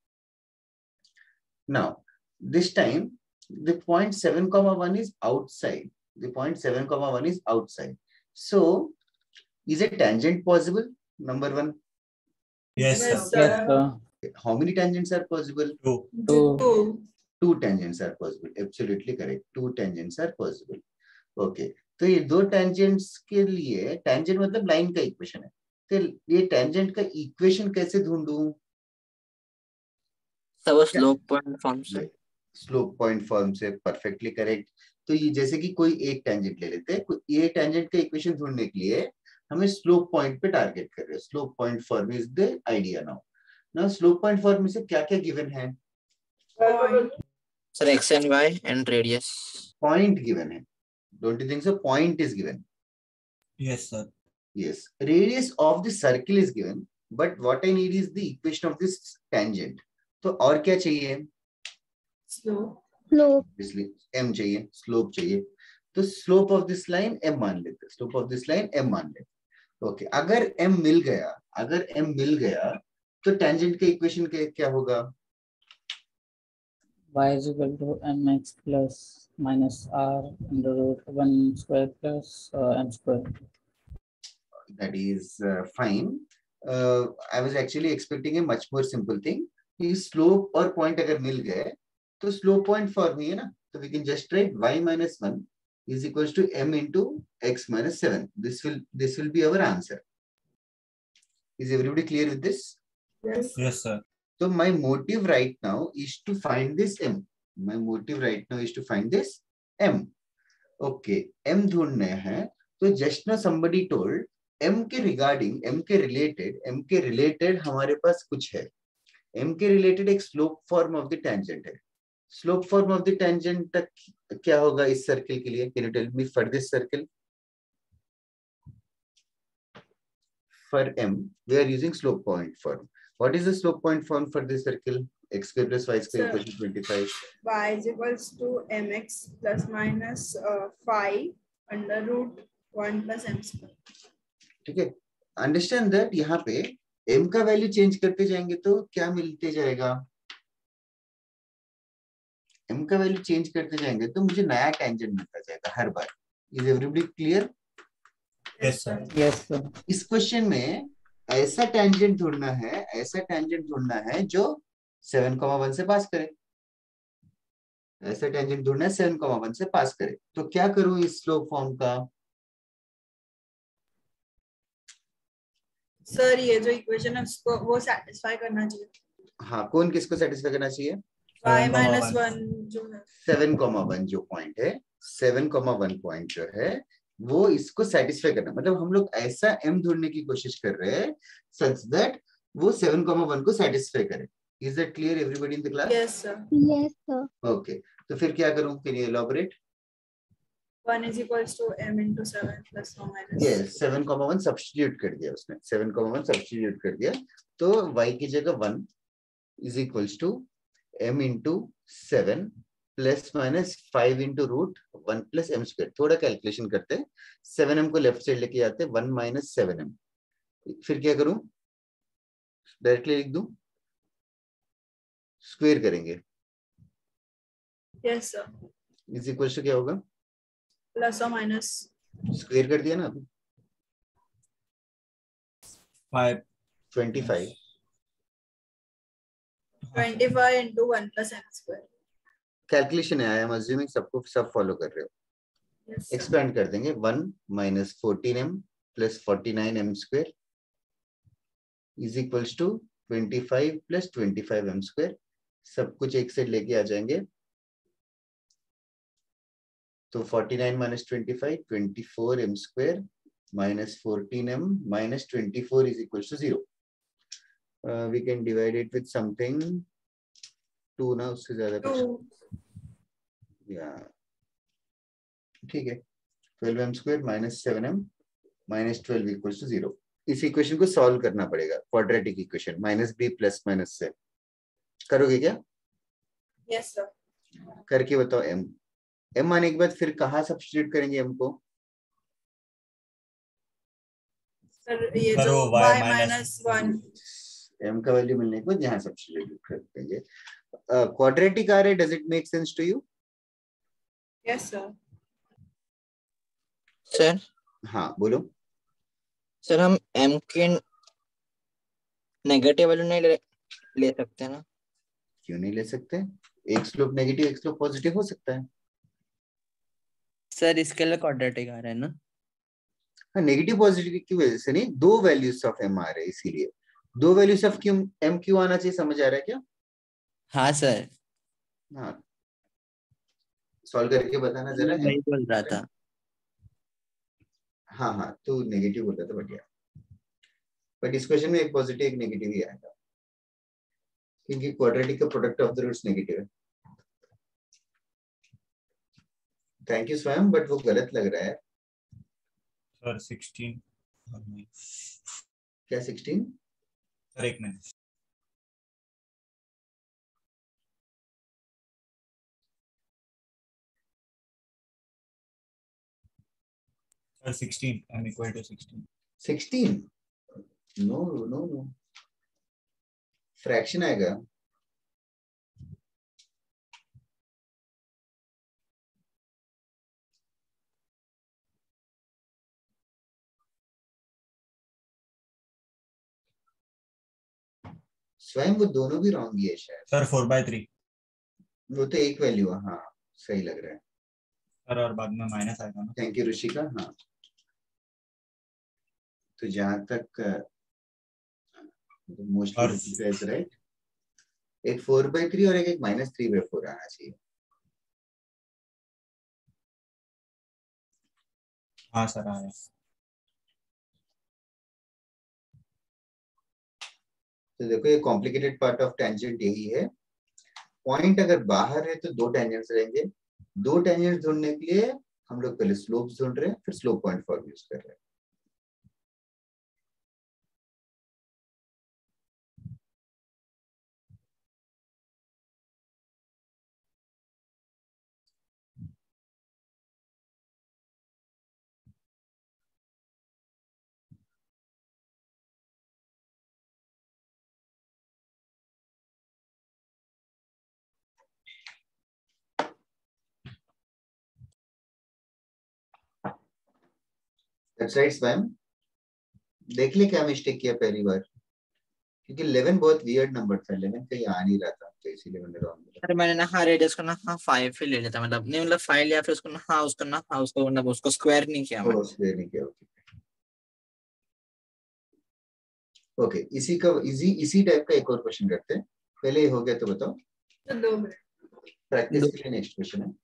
A: Now this time the point 7,1 is outside. The point 7,1 is outside. So, is a tangent possible? Number one.
B: Yes sir.
D: Yes, sir.
F: Yes, sir.
A: How many tangents are possible?
B: 2.
F: Two.
A: 2 tangents are possible. Absolutely correct. 2 tangents are possible. Okay. तो ये दो tangents के लिए, tangent मतलब line का equation है. तो ये tangent का इक्वेशन कैसे ढूंढूं?
C: सब स्लोप पॉइंट फॉर्म से.
A: स्लोप पॉइंट फॉर्म से. Perfectly correct. तो ये जैसे कि कोई एक टेंजेंट ले लेते हैं, ये टेंजेंट का इक्वेशन ढूंढने के लिए हमें स्लोप पॉइंट पे टारगेट कर रहे हैं. Slope point form is the idea. Now slope point form में से क्या क्या गिवन है?
C: Sir x and y and radius.
A: Point given है. Don't you think so? Point is given.
B: Yes sir.
A: Yes. Radius of the circle is given, but what I need is the equation of this tangent. तो और क्या चाहिए?
E: slope,
A: इसलिए m चाहिए, slope चाहिए. तो slope of this line m मान लेते हैं. Slope of this line m मान लेते हैं. ओके, अगर m मिल गया, अगर m मिल गया तो टेंजेंट का इक्वेशन क्या होगा?
F: Y is equal to mx plus minus r under root 1 square plus m square.
A: That is fine. I was actually expecting a much more simple thing. कि slope और point अगर मिल गए तो स्लोप पॉइंट फॉर्म ही है ना. तो we can just write y - 1 is equals to m into x - 7. This will be our answer. Is everybody clear with this?
B: Yes sir.
A: So my motive right now is to find this m. My motive right now is to find this m. Okay, m ढूंढने हैं. तो just now somebody told m के regarding, m के related हमारे पास कुछ है. m के related एक slope form of the tangent है. Slope form of the tangent तक क्या होगा इस सर्किल के लिए? Can you tell me for this circle? For m, we are using slope point form. What is the slope point form for this circle? X square plus y square equals to 25.
D: Y is equals to mx plus minus 5 under root 1 plus m square.
A: ठीक है. Understand that यहाँ पे m का value change करते जाएंगे तो क्या मिलते जाएगा? m का वैल्यू चेंज करते जाएंगे तो मुझे नया टेंजेंट मिलता जाएगा हर बार. Is everybody clear?
B: Yes, sir.
F: Yes, sir.
A: इस क्वेश्चन में ऐसा टेंजेंट ढूंढना है जो 7,1 से पास करे. ऐसा टेंजेंट ढूंढना है 7,1 से पास करे. तो क्या करूं इस स्लोप फॉर्म का?
D: सर ये जो इक्वेशन है उसको वो सेटिस्फाई करना चाहिए.
A: हाँ, कौन किसको सेटिस्फाई करना चाहिए?
D: y
B: 7,1.
D: माइनस 1 जो है
A: 7,1 जो पॉइंट है, 7,1 पॉइंट जो है वो इसको सेटिस्फाई करना. मतलब हम लोग ऐसा m ढूंढने की कोशिश कर रहे हैं सच दैट वो 7,1 को सेटिस्फाई करे. Is that clear everybody in the class?
D: Yes sir.
E: Yes, sir.
A: Okay, तो फिर क्या करूं? Can you elaborate?
D: 1 is equals to m into 7 plus or minus.
A: Yes, 7,1 substitute कर दिया उसने. 7,1 सब्स्टिट्यूट कर दिया तो y की जगह 1 is equals to m into 7 plus minus 5 into root 1 plus m square. थोड़ा कैलकुलेशन करते हैं. 7m को लेफ्ट साइड लेके आते हैं, 1 माइनस 7m. फिर क्या करूं? डायरेक्टली लिख दूं? स्क्वायर करेंगे.
D: Yes sir.
A: Is equals to क्या होगा?
D: प्लस और माइनस
A: स्क्वायर कर दिया ना अभी.
B: 5.
A: 25.
D: 25 into 1 plus m square.
A: Calculation है. आई एम अज्यूमिंग सबको सब फॉलो कर रहे हो.
D: Yes.
A: एक्सपेंड कर देंगे. 1 minus 14m plus 49m square is equals to 25 plus 25m square. सब कुछ एक साइड लेके आ जाएंगे तो 49 minus 25 24m square minus 14m minus 24 is equals to 0. We can divide it with something 2 ना, उससे ज्यादा कुछ
D: 2.
A: या ठीक है. 12m square minus 7m minus 12 equals to 0. इस इक्वेशन को सॉल्व करना पड़ेगा. Quadratic equation minus b plus minus से. करोगे क्या?
D: Yes sir.
A: करके बताओ. m आने के बाद फिर कहाँ सब्स्टिट्यूट करेंगे m को?
D: सर ये
B: सर,
D: जो
B: वो
D: y
B: y
D: माइनस 1.
A: m का वैल्यू मिलने के बाद यहाँ सब्स्टिट्यूट कर देंगे. क्वाड्रेटिक आ रहा है. Does it make sense to you?
D: Yes sir.
C: Sir
A: हाँ बोलो.
C: सर हम m के नेगेटिव वैल्यू नहीं ले सकते ना?
A: क्यों नहीं ले सकते? एक स्लोप नेगेटिव एक स्लोप पॉजिटिव हो सकता है.
C: सर इसके लिए क्वाड्रेटिक आ रहा है ना?
A: हाँ, नेगेटिव पॉजिटिव की वजह से नहीं, दो वैल्यूज ऑफ m आ रहे हैं इसीलिए. दो वैल्यूज ऑफ m क्यों आना चाहिए? समझ आ रहा है क्या?
C: हाँ सर,
A: हाँ, सॉल्व करके बताना जरा.
C: वही बोल रहा था.
A: हाँ हाँ, तो नेगेटिव बोल रहा था. बढ़िया. बट इस क्वेश्चन में एक पॉजिटिव एक नेगेटिव ही आएगा क्योंकि क्वाड्रेटिक का product of the roots negative है. थैंक यू स्वयं, बट वो गलत लग रहा है.
B: सर 16.
A: क्या 16?
B: सर एक minute. Sir 16. m equal to 16.
A: 16? No no no, fraction आएगा. स्वयं वो दोनों भी रॉन्ग ही है शायद.
B: सर 4/3.
A: वो तो एक वैल्यू है. हाँ सही लग रहा है.
B: सर और बाद में माइनस आएगा ना?
A: Thank you Rishika. हाँ, तो जहां तक मोस्टली राइट, एक 4/3 और एक माइनस 3/4 आना चाहिए.
B: हाँ सर आया.
A: तो देखो ये कॉम्प्लिकेटेड पार्ट ऑफ टेंजेंट यही है. पॉइंट अगर बाहर है तो दो टेंजेंट्स रहेंगे. दो टेंजेंट्स ढूंढने के लिए हम लोग पहले स्लोप्स ढूंढ रहे हैं, फिर स्लोप पॉइंट फॉर्म यूज कर रहे हैं. दैट्स राइट स्वयं। देख ले क्या मिस्टेक किया पहली बार, क्योंकि 11 बहुत वियर्ड नंबर था, 11 कहीं आ नहीं रहा था, तो इसीलिए मैंने रॉन्ग बोला।
C: अरे मैंने ना हाँ रेडियस को ना हाँ 5 ही ले लेता, मतलब नहीं मतलब 5 लिया, फिर उसको ना हाँ उसको ना हाँ उसको मतलब उसको स्क्वायर नहीं किया मैंने।
A: स्क्वायर नहीं किया। ओके, इसी टाइप का एक और क्वेश्चन करते हैं। पहले ये हो गया तो बताओ,
D: तो 2 मिनट।
A: प्रैक्टिस के लिए नेक्स्ट क्वेश्चन है।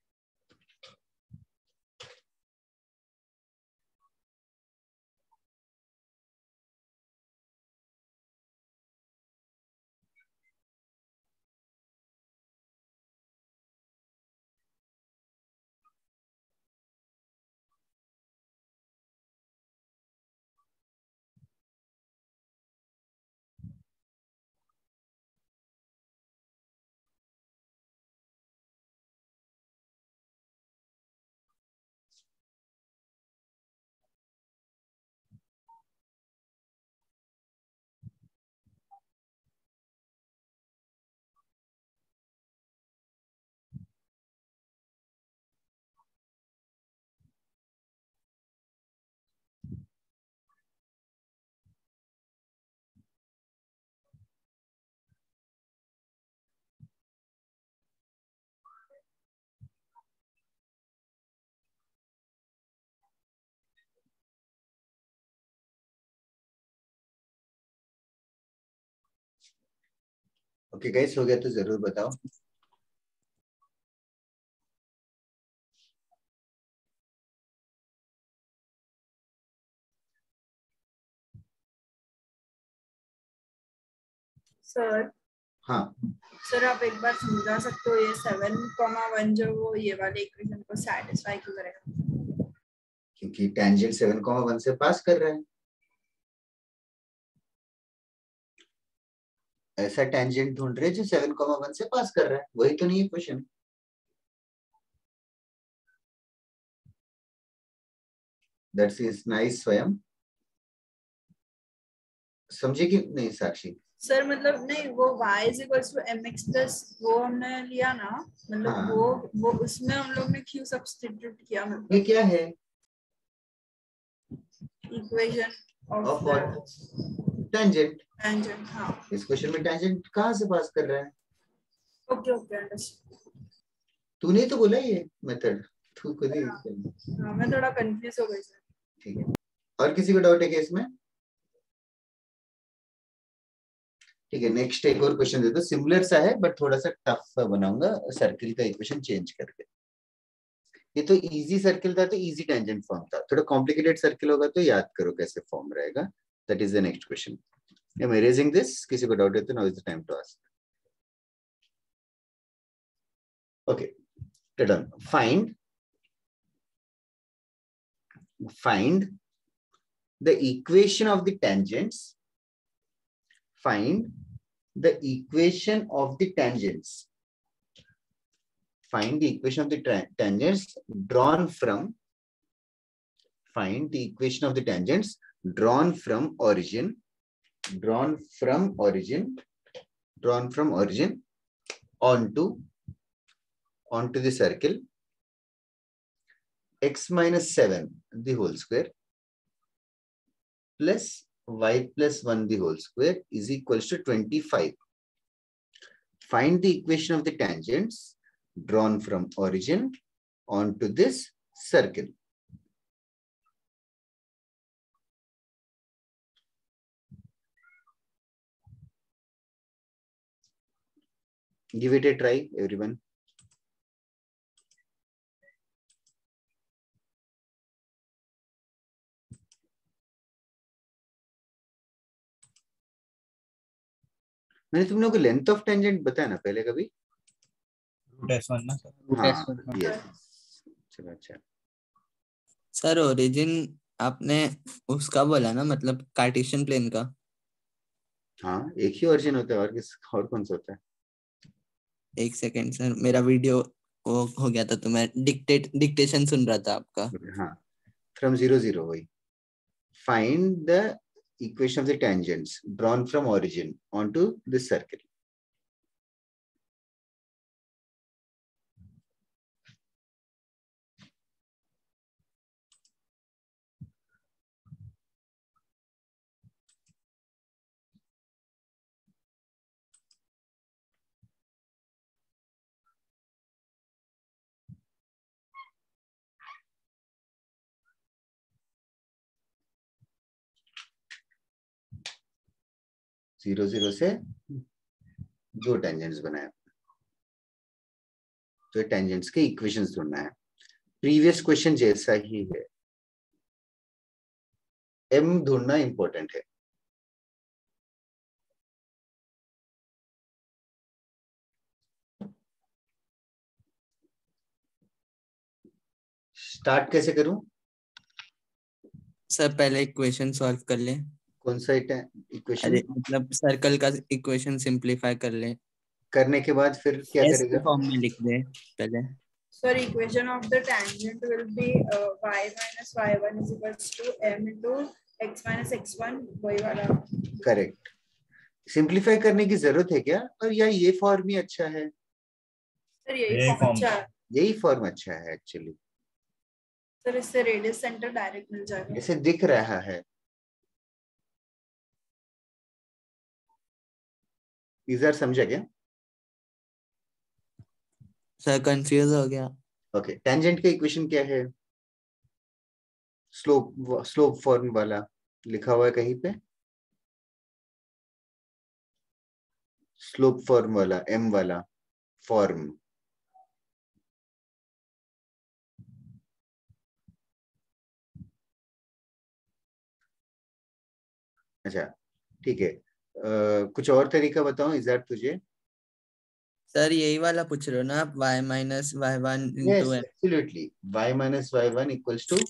A: ओके गाइस, हो गया तो जरूर बताओ।
D: सर
A: हाँ,
D: सर आप एक बार समझा सकते हो ये 7,1 जो वो ये वाले इक्वेशन को सेटिस्फाई क्यों करेगा?
A: क्योंकि टेंजेंट 7,1 से पास कर रहा है। ऐसा टेंजेंट ढूंढ रहे जो 7,1 से पास कर रहा है, वही तो नहीं है क्वेश्चन। दैट्स इज नाइस स्वयं। समझे कि नहीं साक्षी?
D: सर मतलब नहीं, वो y is equals to mx plus वो हमने लिया ना, मतलब
A: हाँ।
D: वो उसमें हम लोग ने q सब्स्टिट्यूट किया,
A: ये
D: मतलब
A: क्या है?
D: Equation
A: of
D: of
A: what? Tangent.
D: Tangent. हाँ
A: इस क्वेश्चन में टेंजेंट कहाँ से पास कर रहा है?
D: Okay okay understand.
A: तूने तो बोला ये मेथड, तू खुद ही।
D: हाँ मैं थोड़ा कंफ्यूज हो गई सर।
A: ठीक है, और किसी को डाउट है क्या इसमें? ठीक है, नेक्स्ट एक और क्वेश्चन दे दो, सिमिलर सा है बट थोड़ा सा टफ सा बनाऊंगा, सर्किल का इक्वेशन चेंज करके। ये तो इजी सर्किल था तो इजी टेंजेंट फॉर्म था, थोड़ा कॉम्प्लिकेटेड सर्किल होगा तो याद करो कैसे फॉर्म रहेगा। That is the next question. I am erasing this, किसी को डाउट है तो now is the time to ask. Okay, done. find the equation of the tangents. Find the equation of the tangents. Find the equation of the tangents drawn from. Find the equation of the tangents drawn from origin. Drawn from origin. Drawn from origin onto the circle x minus 7 the whole square plus y plus 1 the whole square is equals to 25. Find the equation of the tangents drawn from origin onto this circle. Give it a try, everyone. मैंने तुम लोगों को length of tangent बताया ना पहले कभी?
B: Root S1 ना sir.
A: हाँ, यस। चलो अच्छा।
C: सर ओरिजिन आपने उसका बोला ना, मतलब कार्टेशियन प्लेन का?
A: हाँ, एक ही ओरिजिन होता है, और कौन सा होता है?
C: एक सेकेंड सर, मेरा वीडियो वो हो गया था तो मैं डिक्टेशन सुन रहा था आपका।
A: हाँ, from 0 0 वही। Find the equation of the tangents drawn from origin onto this circle. 0 0 से 2 टेंजेंट्स बनाए, तो टेंजेंट्स के इक्वेशंस ढूंढना है। प्रीवियस क्वेश्चन जैसा ही है, m ढूंढना इंपॉर्टेंट है। स्टार्ट कैसे करूं?
C: सर पहले इक्वेशन सॉल्व कर ले।
A: कौन सा इक्वेशन?
C: अरे मतलब सर्कल का इक्वेशन सिंप्लीफाई कर ले,
A: करने के बाद फिर क्या
C: एस के
A: करेगा?
C: फॉर्म में लिख दे पहले।
D: So equation of the tangent will be y minus y1 is equals to m into x minus x1, वही वाला।
A: करेक्ट। सिंप्लीफाई करने की जरूरत है क्या, और या ये फॉर्म ही अच्छा है?
D: सर यही
B: यही
D: फॉर्म
B: form।
D: अच्छा है
A: यही फॉर्म अच्छा है एक्चुअली,
D: सर, इससे रेडियस सेंटर डायरेक्ट मिल जाएगा।
A: ऐसे दिख रहा है। इधर समझा क्या?
C: सर कंफ्यूज हो गया।
A: ओके, टेंजेंट का इक्वेशन क्या है? स्लोप फॉर्म वाला लिखा हुआ है कहीं पे, स्लोप फॉर्म वाला m वाला फॉर्म। अच्छा ठीक है, कुछ और तरीका बताओ इजाद तुझे।
C: सर यही वाला पूछ रहे हो ना आप, y minus y1
A: yes
C: into m।
A: Absolutely, y minus y1 equals to,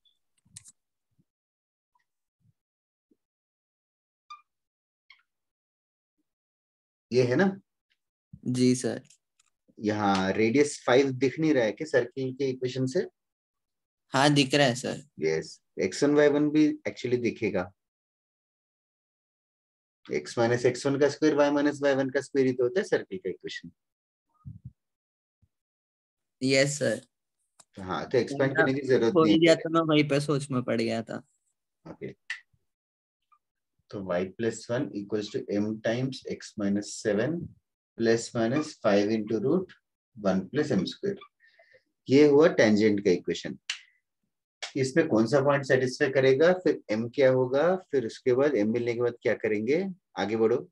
A: ये है ना?
C: जी सर।
A: यहाँ रेडियस 5 दिख नहीं रहा है क्या सर्किल के इक्वेशन से?
C: हाँ दिख रहा है सर।
A: यस, x1 y1 भी एक्चुअली दिखेगा। x माइनस x1 का स्क्वायर y माइनस y1 का स्क्वायर ही तो होता है सर्किल का इक्वेशन।
C: Yes sir.
A: हाँ, तो एक्सपेंड करने की जरूरत
C: हो
A: नहीं
C: ही गया
A: है।
C: तो मैं वहीं पे सोच में पड़ गया था।
A: ओके, तो y plus 1 equals to m times x minus 7 plus minus 5 into root 1 plus m square. ये हुआ टेंजेंट का इक्वेशन। इसमें कौन सा पॉइंट सेटिस्फाई करेगा, फिर m क्या होगा, फिर उसके बाद m मिलने के बाद क्या करेंगे? आगे बढ़ो।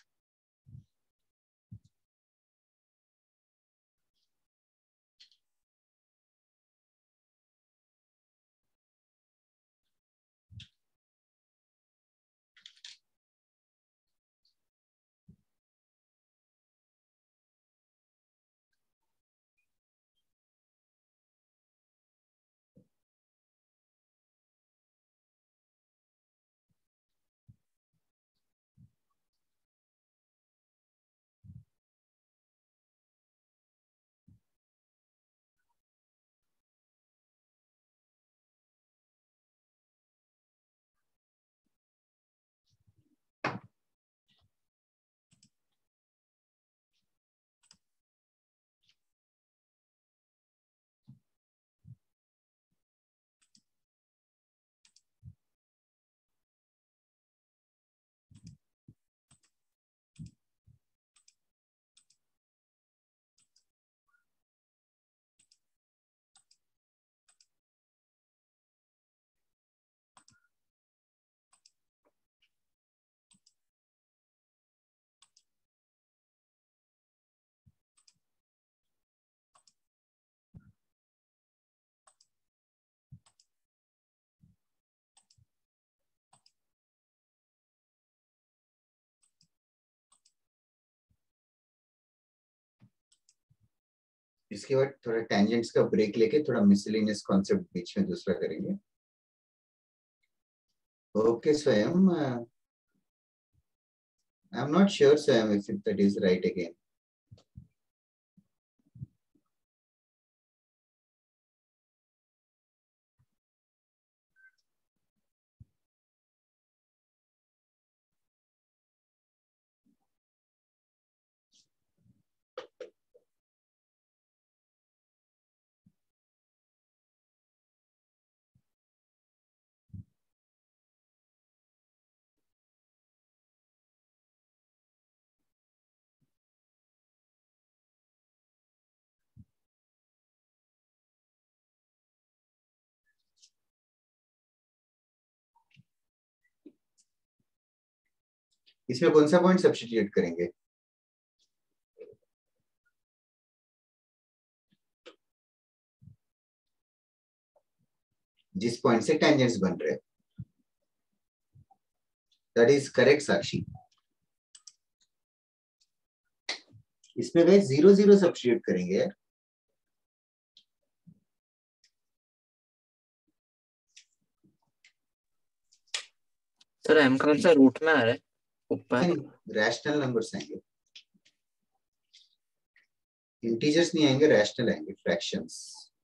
A: इसके बाद थोड़ा टेंजेंट्स का ब्रेक लेके थोड़ा मिसलेनियस कॉन्सेप्ट बीच में दूसरा करेंगे। Okay Swayam, I am not sure Swayam if that is right again. इसमें कौन सा पॉइंट सब्स्टिट्यूट करेंगे? जिस पॉइंट से टेंजेंट्स बन रहे हैं। That is correct Sakshi. इसमें गाइस 0 0 सब्स्टिट्यूट करेंगे।
C: सर m कौन सा रूट में आ रहा है ऊपर?
A: रैशनल नंबर्स आएंगे, इंटीजर्स नहीं आएंगे, रैशनल आएंगे, fractions.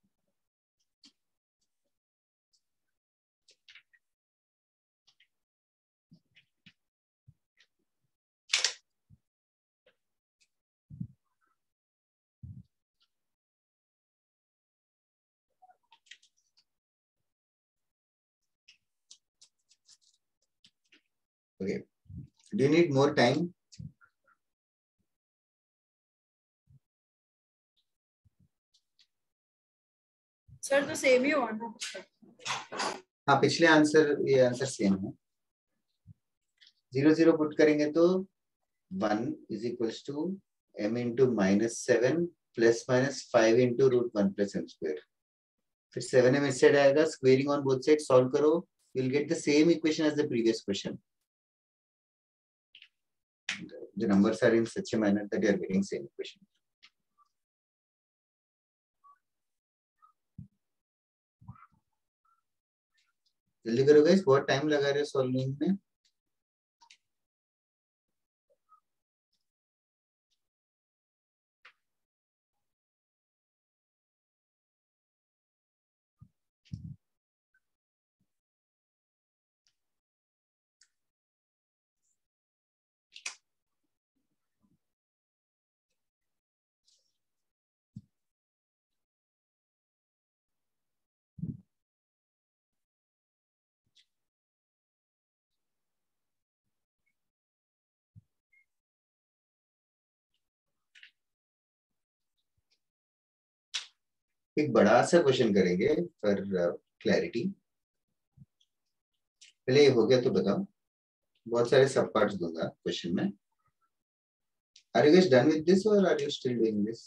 A: Okay. Do you need more time?
D: Sir तो सेम ही हुआ ना।
A: हाँ, पिछले आंसर, ये आंसर सेम है। 0 0 पुट करेंगे तो 1 is equals to m into -7 plus minus 5 into √1 plus m square. फिर 7m इस साइड आएगा, squaring on both side solve करो, you'll get the same equation as the previous question. The numbers are in such a manner that you are getting same equation. जल्दी करो guys, बहुत time लगा रहे हो solving में। एक बड़ा सा क्वेश्चन करेंगे फॉर क्लैरिटी। पहले ये हो गया तो बताओ, बहुत सारे सब पार्ट्स दूंगा क्वेश्चन में। Are you guys done with this और are you still doing this?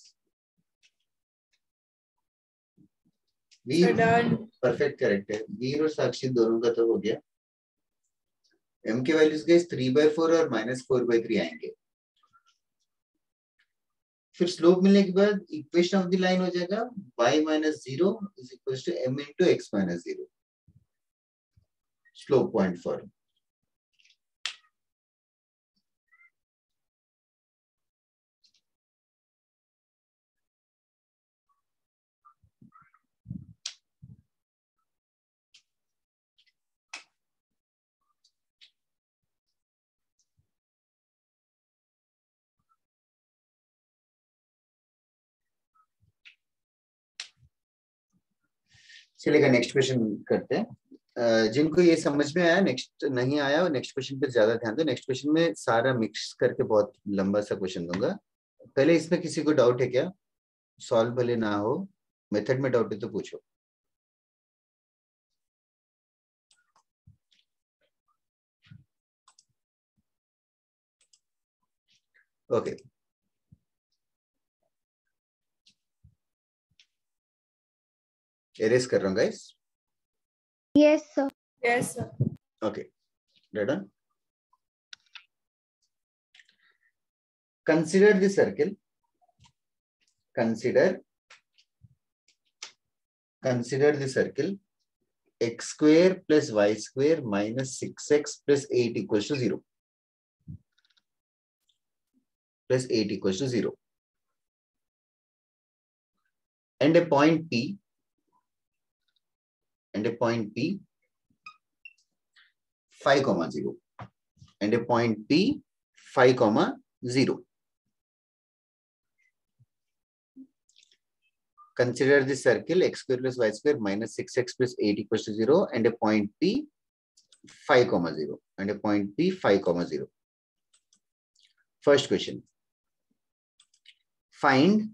A: Veer perfect, correct है। वीर और साक्षी दोनों का तो हो गया। m के वैल्यूज गाइस 3/4 और -4/3 आएंगे। फिर स्लोप मिलने के बाद इक्वेशन ऑफ द लाइन हो जाएगा y - 0 is equals to m into x - 0, slope point form. चलेगा, नेक्स्ट क्वेश्चन करते हैं। जिनको ये समझ में आया, नेक्स्ट नहीं आया, नेक्स्ट क्वेश्चन पे ज्यादा ध्यान दो। नेक्स्ट क्वेश्चन में सारा मिक्स करके बहुत लंबा सा क्वेश्चन दूंगा। पहले इसमें किसी को डाउट है क्या? सॉल्व भले ना हो, मेथड में डाउट है तो पूछो। ओके, एरेज कर रहा हूँ guys.
E: Yes, sir.
D: Yes, sir.
A: Okay, ready? Consider the circle. Consider the circle x square plus y square minus 6x plus 8 equals to 0. Plus 8 equals to 0. And a point P. And a point P 5, 0. And a point P 5, 0. Consider the circle x square plus y square minus 6x plus 8 equals to 0 and a point P 5, 0. And a point P 5, 0. First question. Find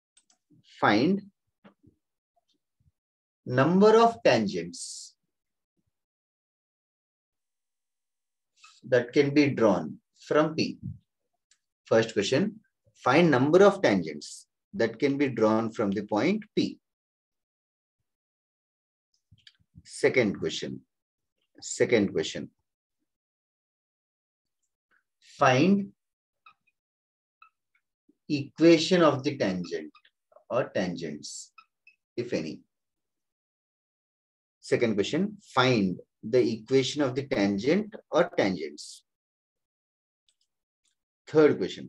A: number of tangents that can be drawn from P. First question, find number of tangents that can be drawn from the point P. Second question, find equation of the tangent or tangents, if any. Second question, find the equation of the tangent or tangents. Third question,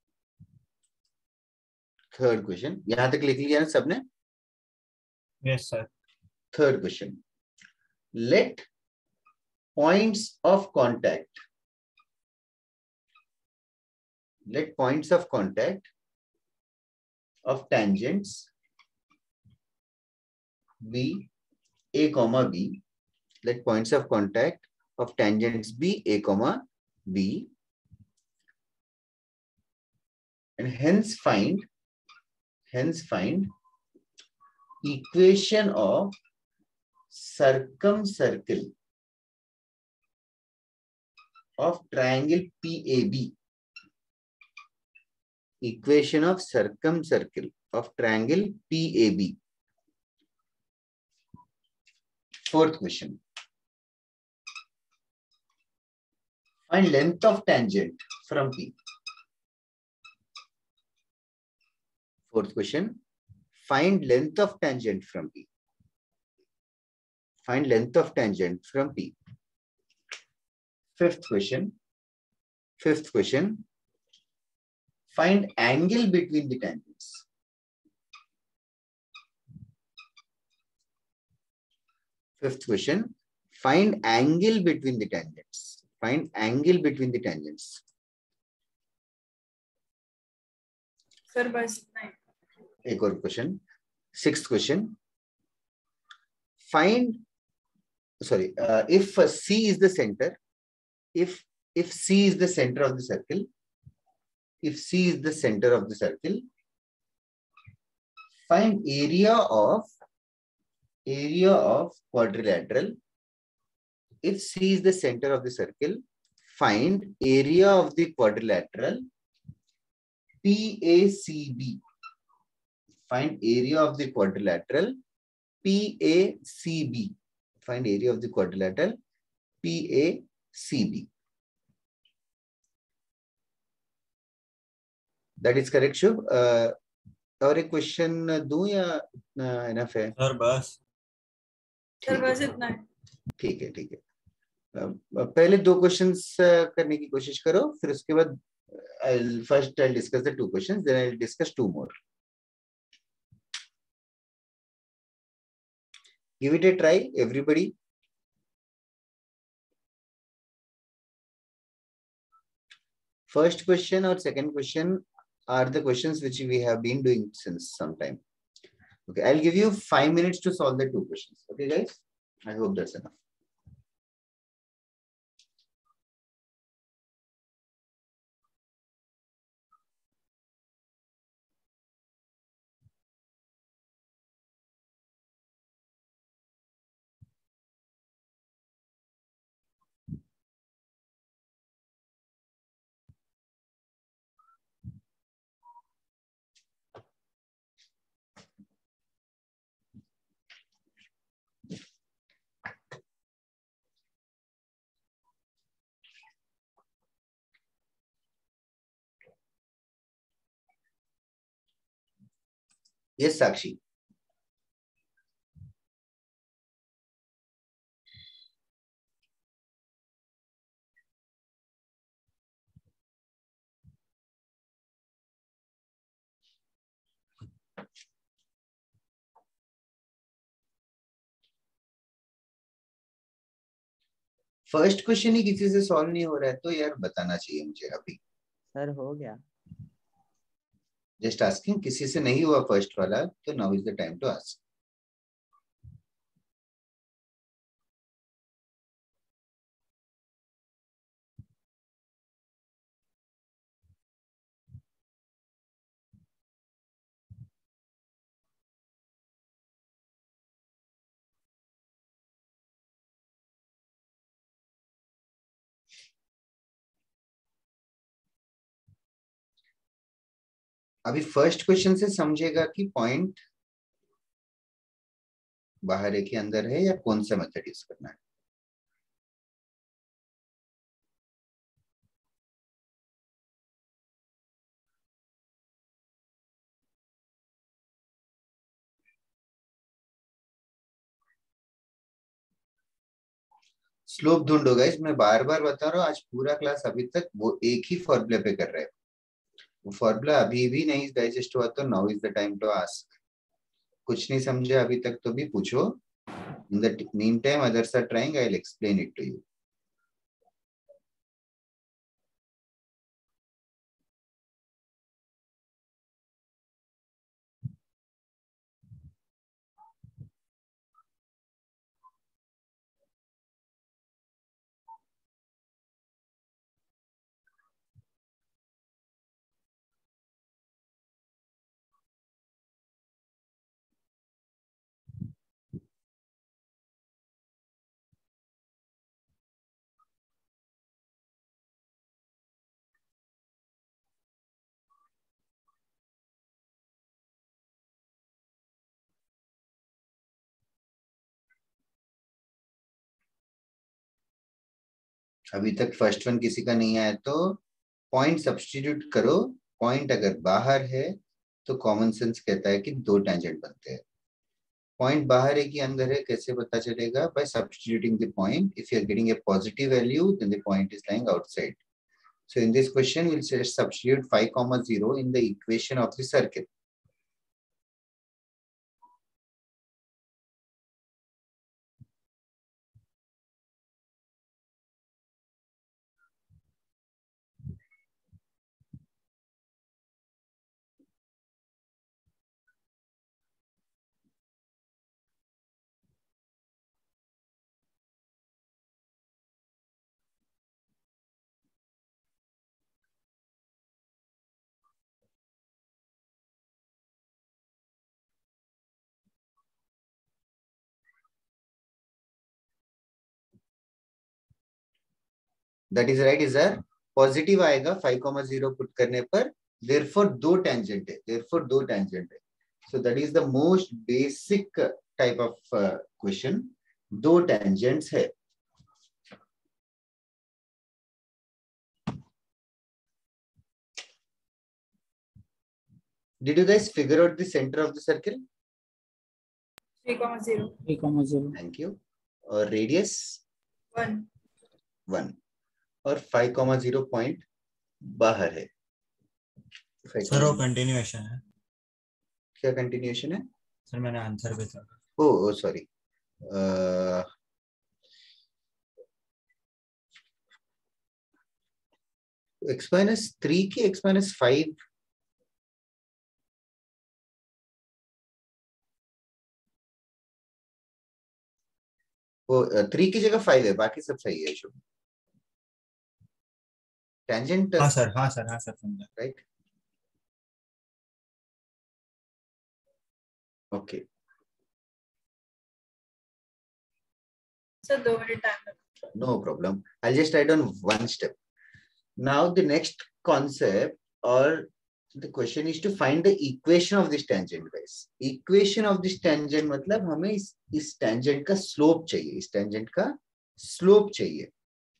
A: यहां तक लिख लिया ना सबने?
B: Yes, sir.
A: Third question, let points of contact of tangents be A comma B. Let points of contact of tangents be A comma B, and hence find equation of circumcircle of triangle PAB. Equation of circumcircle of triangle PAB. Fourth question, find length of tangent from P. Fourth question, find length of tangent from P. Find length of tangent from P. Fifth question, find angle between the tangents. Fifth question, find angle between the tangents. Find angle between the tangents.
D: Sir बस नहीं.
A: एक और question. Sixth question, find, sorry, if C is the center, if C is the center of the circle, find area of quadrilateral. If C is the center of the circle, find area of the quadrilateral PACB. Find area of the quadrilateral PACB. Find area of the quadrilateral PACB. That is correct, Shubh. और एक question दूं या enough है?
B: Sir बस.
D: Sir बस इतना है.
A: ठीक है. पहले 2 क्वेश्चंस करने की कोशिश करो, फिर उसके बाद I'll discuss the 2 questions, then I'll discuss 2 more. Give it a try, everybody. First question or second question are the questions which we have been doing since some time. Okay, I'll give you 5 minutes to solve the 2 questions. Okay, guys? I hope that's enough. Yes, Sakshi. First question ही किसी से solve नहीं हो रहा है तो यार बताना चाहिए मुझे अभी.
G: सर हो गया.
A: जस्ट आस्किंग, किसी से नहीं हुआ फर्स्ट वाला तो now is the time to ask. अभी फर्स्ट क्वेश्चन से समझेगा कि पॉइंट बाहर है कि अंदर है, या कौन सा मेथड यूज करना है। स्लोप ढूंढो गाइस, मैं बार बार बता रहा हूँ, आज पूरा क्लास अभी तक वो एक ही फॉर्मूले पे कर रहे हैं। वो फॉर्मूला अभी भी नहीं डाइजेस्ट हुआ तो now is the time to ask. कुछ नहीं समझे अभी तक तो भी पूछो। In the mean time others are trying, I will explain it to you. अभी तक फर्स्ट वन किसी का नहीं आया तो पॉइंट सब्स्टिट्यूट करो। पॉइंट अगर बाहर है तो कॉमन सेंस कहता है कि दो टेंजेंट बनते हैं। पॉइंट बाहर है कि अंदर है कैसे पता चलेगा? By substituting the point. If you are getting a positive value then the point is lying outside. So in this question we'll say substitute 5, 0 in the equation of the circle. That is right, is sir. Positive आएगा 5, 0 put करने पर, therefore दो tangent है, therefore दो tangent है। So that is the most basic type of question. दो tangents है। Did you guys figure out the center of the circle?
D: 3,0.
F: 3,0.
A: Thank you. और radius
D: 1.
A: 1 और 5, 0 पॉइंट बाहर है।
B: सर वो कंटिन्यूएशन है।
A: क्या कंटिन्यूएशन है?
B: सर मैंने आंसर भी था।
A: ओ सॉरी, x-3 की x-5 वो 3 की जगह 5 है, बाकी सब सही है। शुभ टेंजेंट।
B: हाँ सर समझा।
A: Right, okay.
D: So 2 minute time.
A: No problem. I'll just write on one step. Now the next concept or the question is to find the equation of this tangent, guys. Equation of this tangent मतलब हमें इस tangent का slope चाहिए, इस tangent का slope चाहिए।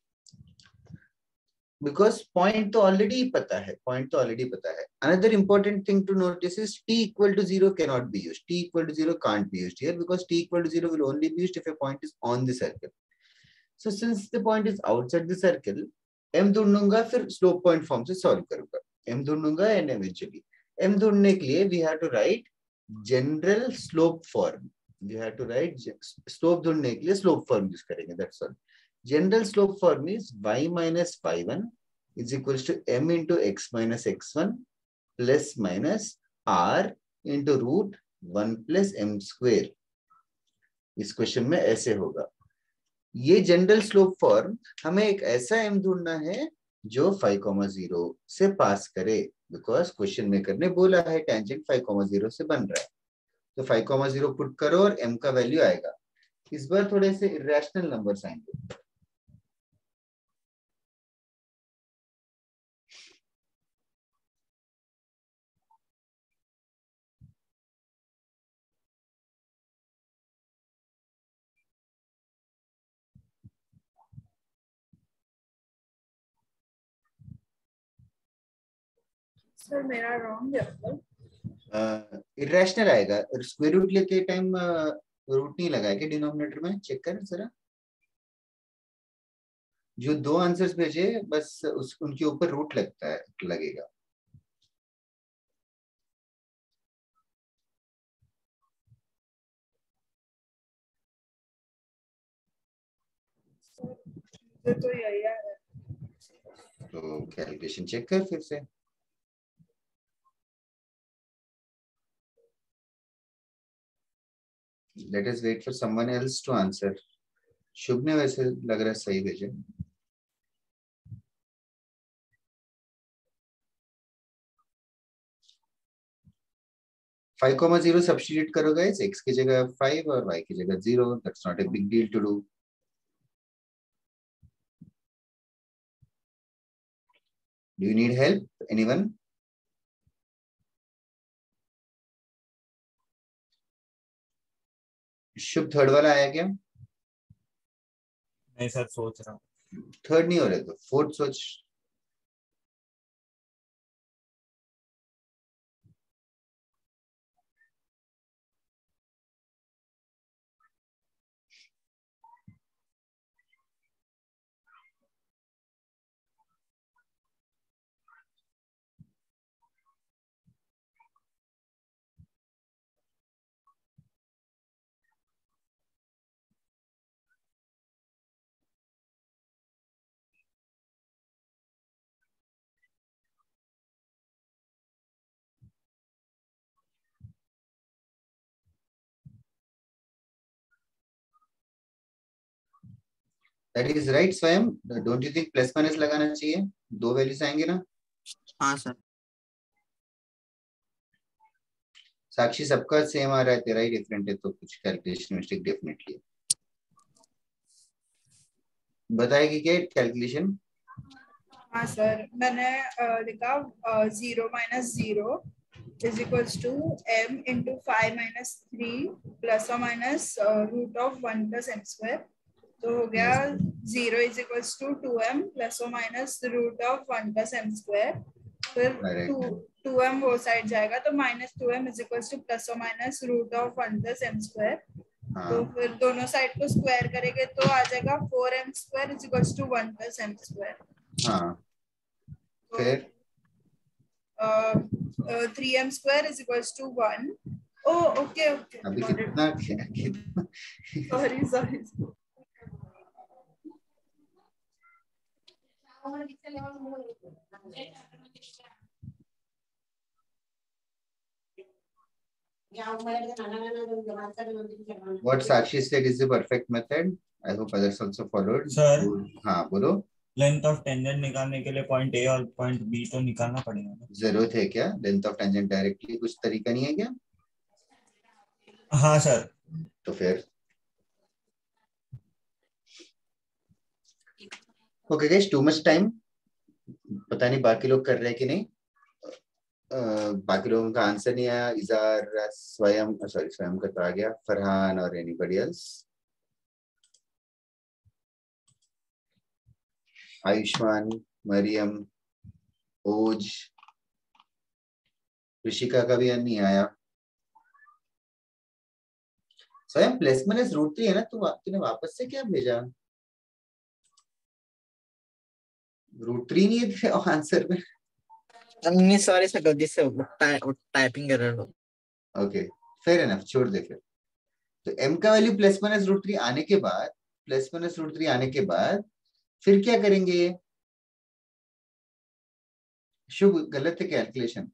A: Because point तो already पता है, point तो already पता है। Another important thing to notice is t equal to 0 cannot be used. T equal to 0 can't be used here because t equal to 0 will only be used if a point is on the circle. So since the point is outside the circle, m ढूंढूंगा, फिर slope point form से solve करूंगा। m ढूंढूंगा and eventually m ढूंढने के लिए we have to write general slope form. We have to write slope ढूंढने के लिए slope form use करेंगे, that's all. General slope form is y minus y1 is equals to m into x minus x1 plus minus r into root 1 plus m square. इस question में ऐसे होगा। ये general slope form हमें एक ऐसा m ढूंढना है जो 5, 0 से पास करे, बिकॉज क्वेश्चन मेकर ने बोला है टेंजेंट 5, 0 से बन रहा है। तो 5, 0 पुट करो और m का वैल्यू आएगा। इस बार थोड़े से इरेशनल नंबर्स आएंगे।
D: सर मेरा रॉन्ग है मतलब।
A: इरेशनल आएगा। स्क्वायर रूट लेते टाइम रूट नहीं लगाया क्या डिनोमिनेटर में? चेक कर जरा, जो दो आंसर्स भेजे बस उनके ऊपर रूट लगता है, लगेगा।
D: मुझे तो यही आ रहा है।
A: तो कैलकुलेशन चेक कर फिर से। Let us wait for someone else to answer. Shubh ने वैसे लग रहा है सही भेजे। फाइव कॉमा जीरो सब्स्टिट्यूट करोगे, x की जगह 5 और y की जगह 0। That's not a big deal to do. Do you need help? Anyone? Shubh third वाला आया क्या?
B: नहीं सर, सोच रहा हूँ।
A: थर्ड नहीं हो रहे तो फोर्थ सोच। That is right स्वयं। Don't you think plus minus लगाना चाहिए? दो वैल्यूज आएंगे ना।
C: हाँ सर।
A: साक्षी सबका सेम आ रहा है, तेरा ही डिफरेंट है, तो कुछ कैलकुलेशन मिस्टेक डेफिनेटली है। बताएगी क्या कैलकुलेशन?
D: हाँ सर, मैंने लिखा 0 minus 0 is equals to m into 5 minus 3 plus और minus root of 1 plus m square. तो हो गया 0 is equals to 2m plus और minus root of 1 plus m square. फिर 2m वो साइड जाएगा तो minus 2m is equals to plus और minus root of 1 plus m square. तो फिर दोनों साइड को स्क्वायर करेंगे तो आ जाएगा 4m square is equals to 1 plus m square.
A: हाँ, फिर
D: 3m square is equals to 1. Oh, okay, okay.
A: अभी
D: Got it.
A: कितना
D: Sorry.
A: What Sakshi said is the perfect method. I hope others also followed.
B: Sir.
A: हाँ बोलो।
B: Length of tangent निकालने के लिए point A और पॉइंट बी तो निकालना पड़ेगा ना?
A: जरूरत है क्या लेंथ ऑफ टेंजेंट डायरेक्टली? कुछ तरीका नहीं है क्या?
B: हाँ सर।
A: तो फिर okay guys, too much time. पता नहीं बाकी लोग कर रहे हैं कि नहीं। बाकी लोगों का आंसर नहीं आया। इजार, स्वयं, सॉरी स्वयं का तो आ गया, फरहान और एनीबॉडी एल्स? आयुष्मान, मरियम, ओज, ऋषिका का भी नहीं आया। स्वयं प्लस माइनस रूट 3 है ना, तूने वापस से क्या भेजा? रूट 3 नहीं है आंसर में?
C: नहीं सॉरी सर, गलती से टाइपिंग एरर हो।
A: ओके, फेयर एनफ, छोड़ दे फिर। तो m का वैल्यू प्लस माइनस रूट 3 आने के बाद, प्लस माइनस रूट 3 आने के बाद फिर क्या करेंगे? शुभ गलत है कैलकुलेशन।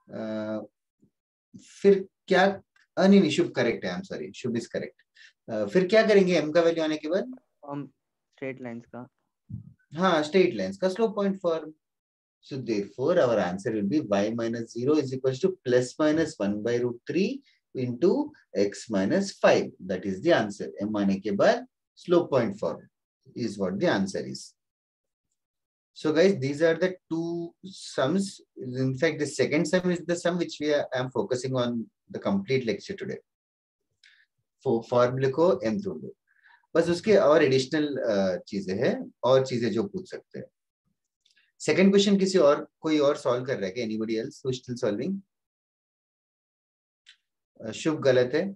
A: फिर क्या? नहीं, शुभ करेक्ट है। I am sorry, Shubh is correct. फिर क्या करेंगे m का वैल्यू आने के बाद?
G: स्ट्रेट लाइंस का।
A: हाँ, स्ट्रेट लाइंस का slope point form. So therefore our answer will be y minus 0 is equals to plus minus 1 by root 3 into x minus 5. That is the answer. M आने के बाद slope point form is what the answer is. So guys, these are the two sums. In fact, the second sum is the sum which I am focusing on the complete lecture today. Form लिखो, m ढूंढो, बस उसके और additional चीजें हैं और चीजें जो पूछ सकते हैं। सेकंड क्वेश्चन किसी और कोई और सॉल्व कर रहा है क्या? Anybody else who still solving? Shubh गलत है।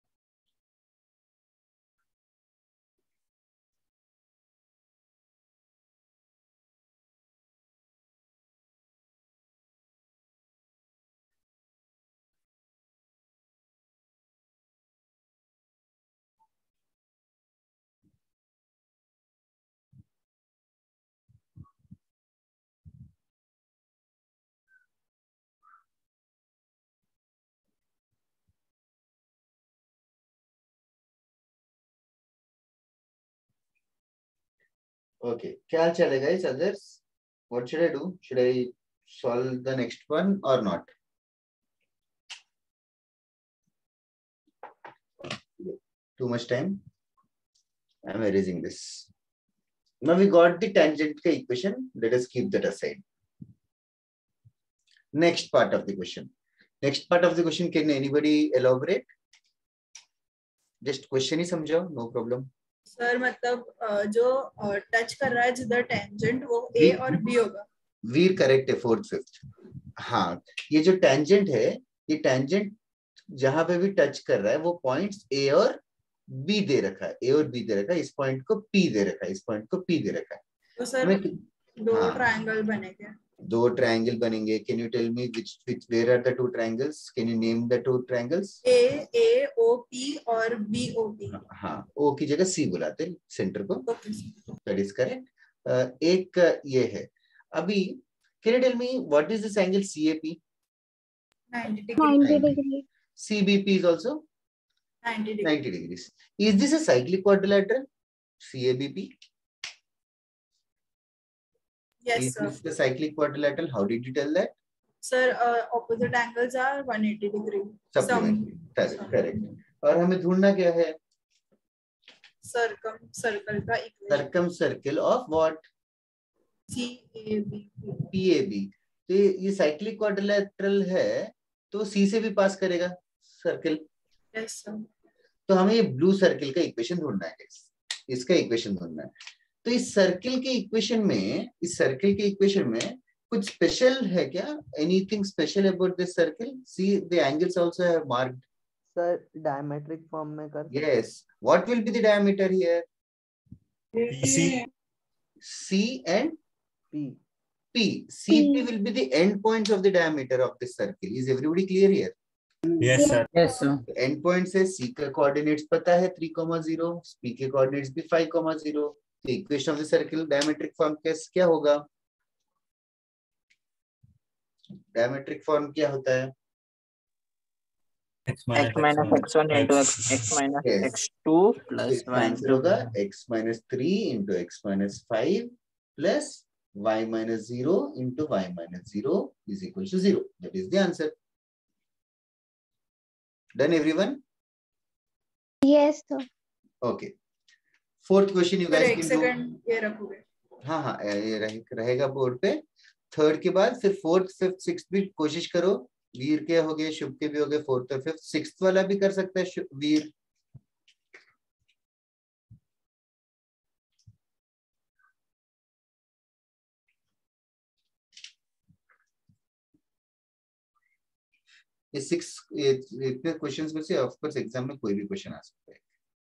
A: Okay, क्या चलेगा इस others? What should I do? Should I solve the next one or not? Too much time. I'm erasing this. Now we got the tangent ka equation. Let us keep that aside. Next part of the question. Next part of the question. Can anybody elaborate? Just question ही समझो. No problem.
D: Sir मतलब जो touch कर रहा है जिधर tangent वो ए और B होगा।
A: वीर करेक्ट है, फोर्थ फिफ्थ। हाँ, ये जो टेंजेंट है, ये टेंजेंट जहां पे भी टच कर रहा है वो पॉइंट्स ए और बी दे रखा है, ए और बी दे रखा है, इस पॉइंट को पी दे रखा है, इस पॉइंट को पी दे रखा है।
D: तो सर दो ट्रायंगल बनेंगे।
A: दो ट्रायंगल बनेंगे। Can you tell me which where are the two triangles? Can you name the two triangles?
D: A O P और बी ओ पी।
A: हाँ, ओ की जगह सी बुलाते हैं सेंटर को। That is correct. एक ये है। अभी can you tell me what is this angle CAP?
E: 90 degree.
A: CBP is also 90 degrees. Is this a cyclic quadrilateral? CABP?
D: Yes,
A: is
D: sir.
A: this the cyclic quadrilateral? How did you tell that?
D: Sir, opposite angles are 180 degree.
A: Supplementary. Correct. और हमें ढूंढना क्या है?
D: Circle का equation.
A: Circumcircle of what?
D: CAB.
A: PAB. तो ये cyclic quadrilateral है, तो C से भी पास करेगा सर्कल।
D: Yes, sir.
A: तो हमें ये ब्लू सर्कल का इक्वेशन ढूंढना है, इसका इक्वेशन ढूंढना है। तो इस सर्कल के इक्वेशन में कुछ स्पेशल है क्या? Anything special about this circle? See the angles also have marked.
G: Sir diametric form में कर।
A: Yes, what will be the diameter here?
B: PC.
A: C and
G: P.
A: P. CP will be the end points of the diameter of this circle. Is everybody clear here?
B: Yes, sir.
F: Yes, sir.
A: End point से C का coordinates पता है 3,0, P के coordinates भी 5,0। तो equation of the circle diametric form क्या होगा? Diametric form क्या होता है?
B: X minus
C: x1 into x minus x2 plus y
A: answer होगा x minus 3 into x minus 5 plus y minus 0 into y minus 0 is equal to 0. That is the answer. Done, everyone?
E: Yes, sir.
A: Okay. Fourth question you guys can do.
D: ये रखोगे।
A: हाँ, ये रहेगा board पे। Third के बाद फिर fourth, fifth, sixth भी कोशिश करो। वीर के हो गए, शुभ के भी हो गए, फोर्थ और फिफ्थ। सिक्स्थ वाला भी कर सकता है वीर। ये इतने क्वेश्चंस में से ऑफ कोर्स एग्जाम में कोई भी क्वेश्चन आ सकता है।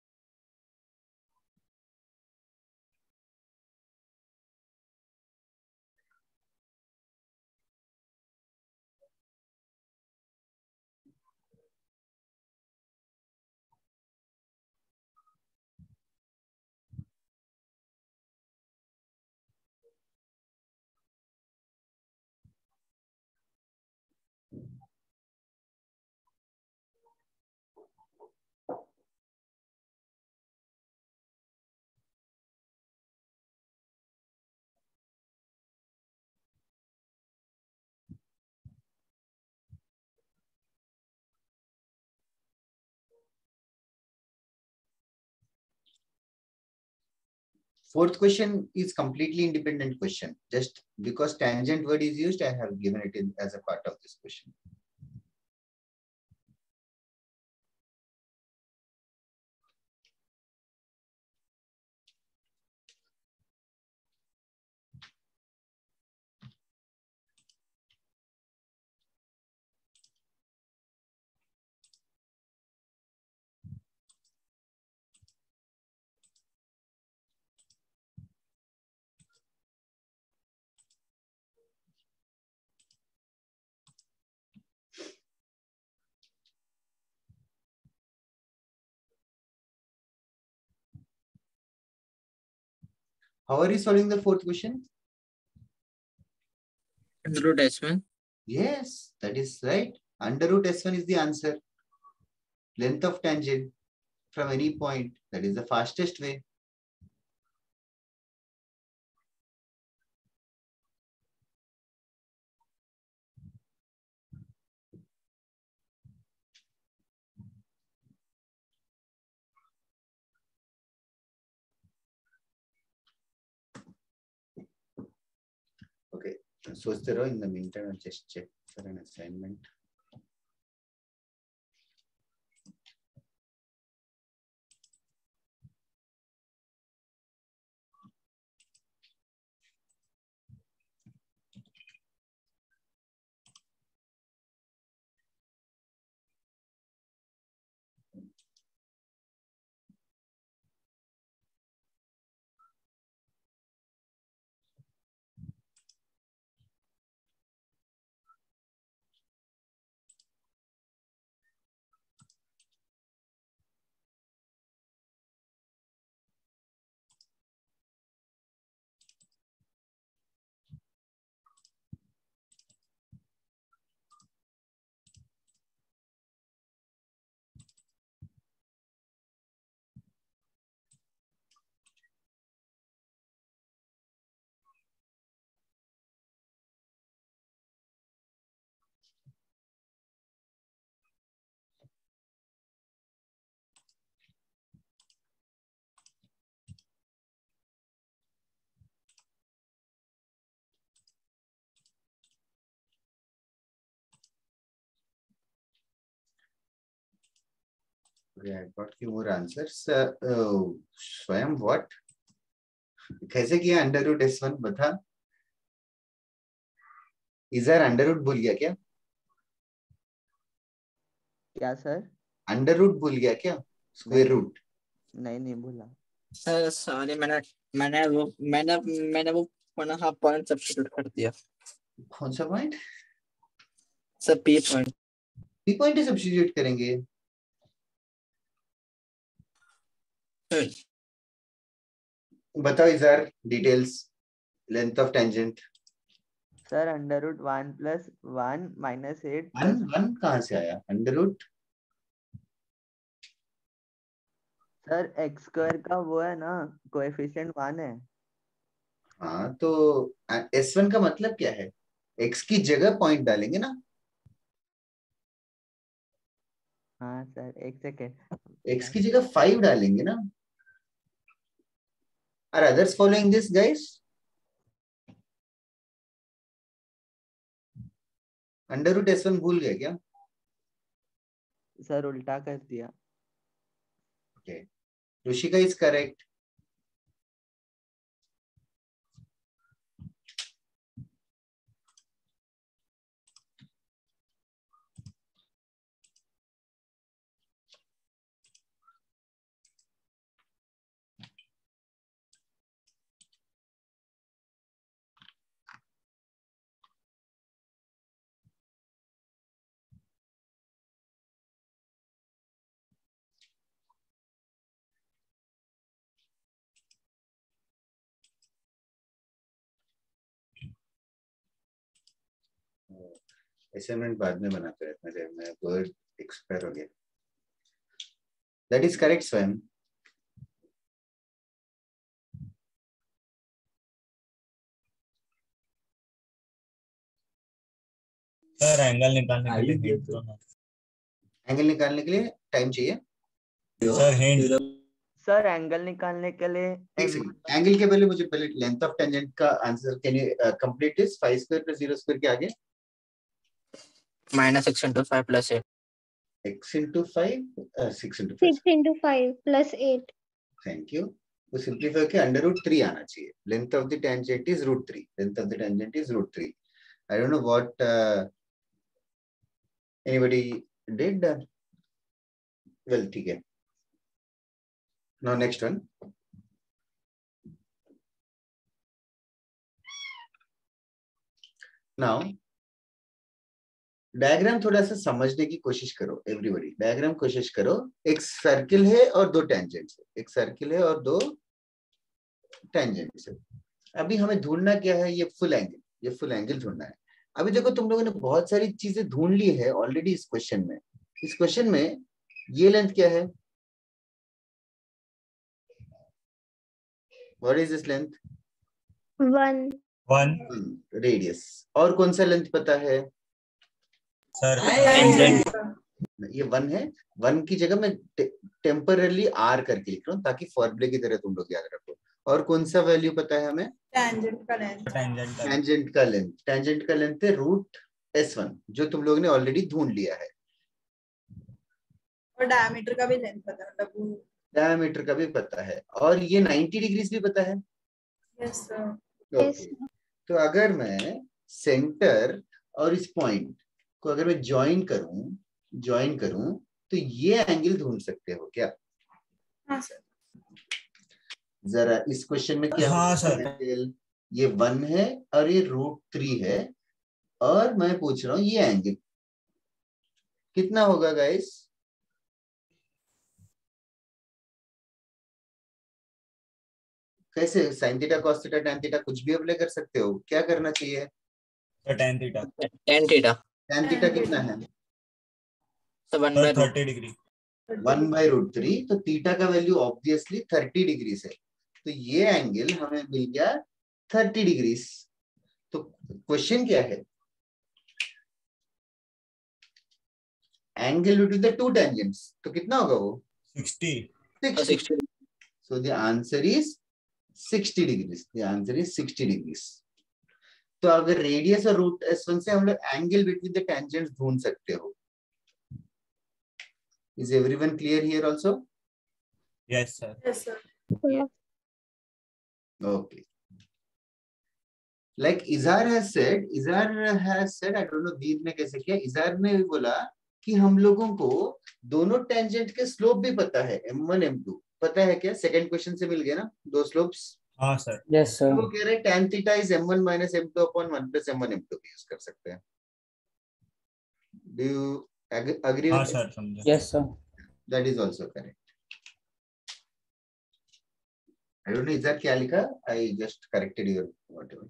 A: Fourth question is completely independent question. Just because tangent word is used, I have given it as a part of this question. How are you solving the fourth question?
C: Under root S1.
A: Yes, that is right. Under root S1 is the answer. Length of tangent from any point. That is the fastest way. Okay, so in the meantime, I'll just check for an assignment. Okay, I got few more answers. Swayam, what? कैसे किया under root S1 बता? इजर under root भूल गया क्या?
G: क्या sir?
A: Under root भूल गया क्या? Square root?
G: नहीं भूला
C: सर सॉरी, मैंने वो पॉइंट सब्स्टिट्यूट कर दिया।
A: कौन सा point?
C: Sir P point.
A: P point ही सब्स्टिट्यूट करेंगे। बताओ Izhar details. Length of tangent
G: sir under root 1 + 1 - 8
A: 1 कहाँ से आया? अंडर रूट
G: सर x² का वो है ना, कोएफिशिएंट 1 है।
A: हाँ, तो S1 का मतलब क्या है? x की जगह पॉइंट डालेंगे ना।
G: हाँ सर, एक सेकेंड।
A: x की जगह 5 डालेंगे ना। Are others following this, guys? Under root S1 भूल गए क्या?
G: सर उल्टा कर दिया।
A: Okay. Rushika is correct. Assignment बाद में बनाते रहते हैं, मैं वर्ड एक्सपायर हो गया। That is correct Swayam.
B: Sir angle निकालने के लिए हिंट दो ना।
A: एंगल निकालने के लिए टाइम चाहिए
B: सर हिंट।
G: सर एंगल निकालने के लिए
A: एंगल के पहले लेंथ ऑफ टेंजेंट का answer can you complete this? 5² + 0² के आगे
C: -x × 5 + 8।
A: x × 5 6 × 5
E: 6 × 5 + 8।
A: Thank you. वो सिंपलीफाई के अंडर रूट 3 आना चाहिए। Length of the tangent is √3। Length of the tangent is √3। I don't know what anybody did. Well ठीक है। Now next one. Now diagram थोड़ा सा समझने की कोशिश करो एवरीबॉडी। डायग्राम कोशिश करो। एक सर्किल है और 2 टेंजेंट्स है। एक सर्किल है और 2 टेंजेंट से। अभी हमें ढूंढना क्या है, ये फुल एंगल, ये फुल एंगल ढूंढना है। अभी देखो तुम लोगों ने बहुत सारी चीजें ढूंढ ली है ऑलरेडी इस क्वेश्चन में। इस क्वेश्चन में ये लेंथ क्या है, what is this length,
E: 1.
B: 1
A: radius. और कौन सा लेंथ पता है,
B: सर
C: Tangent.
A: ये 1 है। 1 की जगह मैं टेम्परली आर करके लिख रहा हूँ ताकि फॉर्मूले की तरह तुम लोग याद रखो। और कौन सा वैल्यू पता है हमें,
D: टेंजेंट का लेंथ।
B: टेंजेंट का
A: टेंजेंट का लेंथ। टेंजेंट का लेंथ है √S1 जो तुम लोग ने ऑलरेडी ढूंढ लिया है।
D: और डायमीटर का भी लेंथ पता है, मतलब वो।
A: डायमीटर का भी पता है, और ये 90 डिग्रीज भी पता है।
D: Yes sir.
A: ओके, तो अगर मैं सेंटर और इस पॉइंट को अगर मैं ज्वाइन करूं तो ये एंगल ढूंढ सकते हो क्या?
D: हाँ सर।
A: जरा इस क्वेश्चन में क्या
B: हाँ,
A: होगा
B: सर।
A: एंगल, ये 1 है और ये √3 है, और मैं पूछ रहा हूँ ये एंगल कितना होगा गाइस? कैसे, sin theta cos theta tan theta कुछ भी अप्लाई कर सकते हो, क्या करना चाहिए?
B: Sir tan theta
C: Tan theta.
A: tan theta कितना है?
C: So 1
B: sir
C: by root.
B: 30 degree
A: 1/√3, तो थीटा का वैल्यू ऑब्वियसली 30 डिग्री है, तो ये एंगल हमें मिल गया 30 डिग्री। तो क्वेश्चन क्या है, angle between the two tangents, तो कितना होगा वो?
B: 60
C: So
A: 60।
C: 60.
A: So the answer is 60 degrees. The answer is 60 degrees. तो अगर रेडियस और √S1 से हम लोग एंगल बिटवीन द टेंजेंट्स ढूंढ सकते हो। Is everyone clear here also?
B: Yes sir
D: yes sir.
E: Yeah.
A: Okay. Like Izar has said, I don't know दीद ने कैसे किया, इजार ने भी बोला कि हम लोगों को दोनों टेंजेंट के स्लोप भी पता है, M1 M2 पता है क्या? सेकंड क्वेश्चन से मिल गया ना दो स्लोप्स।
B: हाँ सर
F: Yes, sir.
A: वो कह रहे हैं tan theta is M1 - M2 upon 1 + M1 M2 भी यूज कर सकते हैं। Do you agree
B: हाँ
A: with that?
B: सर समझा
F: Yes, sir.
A: That is also correct. I don't know Izhar क्या लिखा, I just corrected your whatever.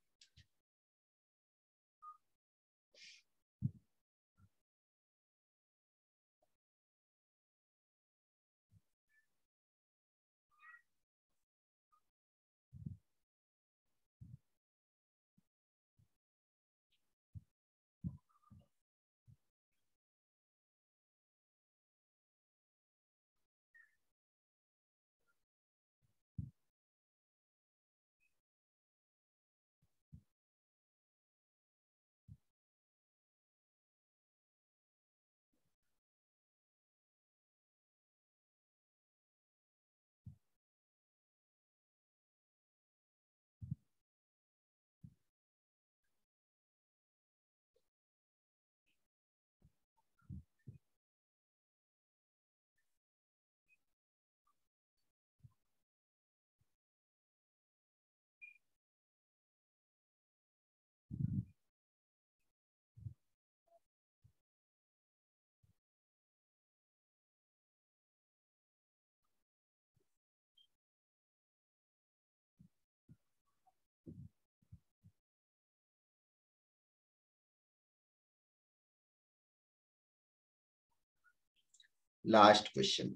A: Last question.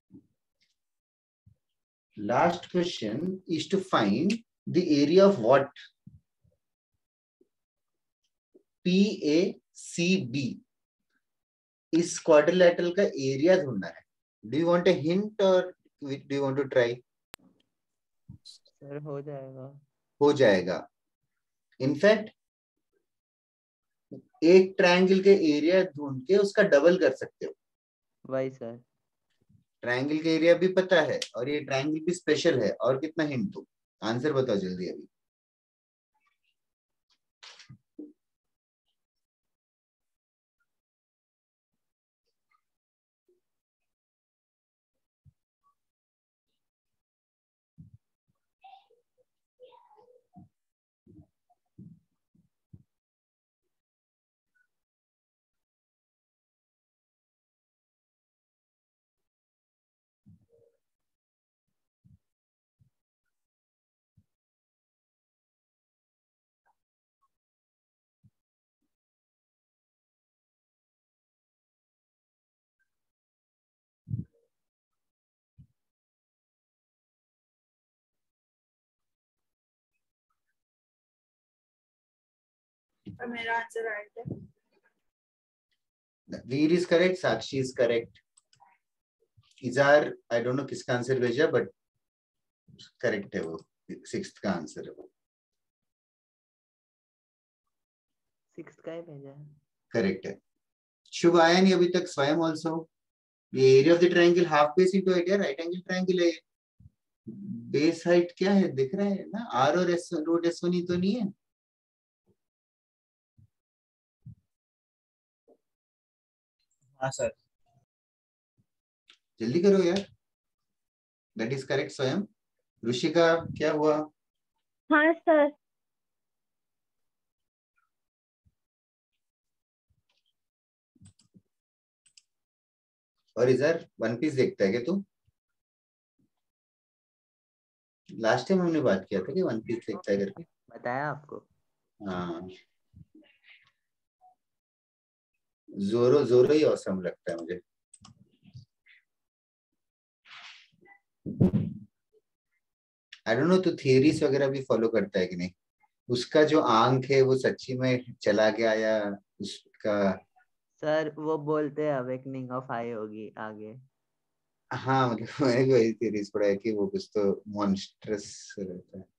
A: Last question is to find the area of what? PACB. इस quadrilateral का area ढूंढना है। Do you want a hint or do you want to try?
G: Sir हो जाएगा।
A: हो जाएगा। In fact एक triangle के एरिया ढूंढ के उसका डबल कर सकते हो।
G: वही सर।
A: ट्रायंगल के एरिया भी पता है और ये ट्रायंगल भी स्पेशल है, और कितना हिंट दो, आंसर बताओ जल्दी अभी।
D: और मेरा आंसर राइट है।
A: Veer is correct, Sakshi is correct, Izhar I don't know किसका आंसर भेजा बट करेक्ट है वो, 6th का आंसर है वो,
G: 6 का ही भेजा है।
A: करेक्ट है। शुभ आया नहीं अभी तक, स्वयं ऑल्सो। ये area of the triangle half base into height है, राइट एंगल ट्रायंगल है। बेस हाइट क्या है दिख रहा है ना, आर और एस रूट एस वन ही तो नहीं है।
B: हाँ सर।
A: जल्दी करो यार। दैट इज करेक्ट स्वयं। ऋषिका क्या हुआ?
E: हाँ सर।
A: और इधर वन पीस देखता है क्या तू? लास्ट टाइम हमने बात किया था कि वन पीस देखता है करके।
G: बताया आपको।
A: हाँ, जोरो जोरो ही औसम लगता है मुझे। आई डोंट नो तू थियरीज वगैरह भी फॉलो करता है कि नहीं? उसका जो आंख है वो सच्ची में चला गया या उसका?
G: सर वो बोलते हैं अवेकनिंग ऑफ आई होगी आगे।
A: हाँ मतलब मैंने भी वही थियरीज पढ़ा है कि वो कुछ तो मॉन्स्ट्रस रहता है।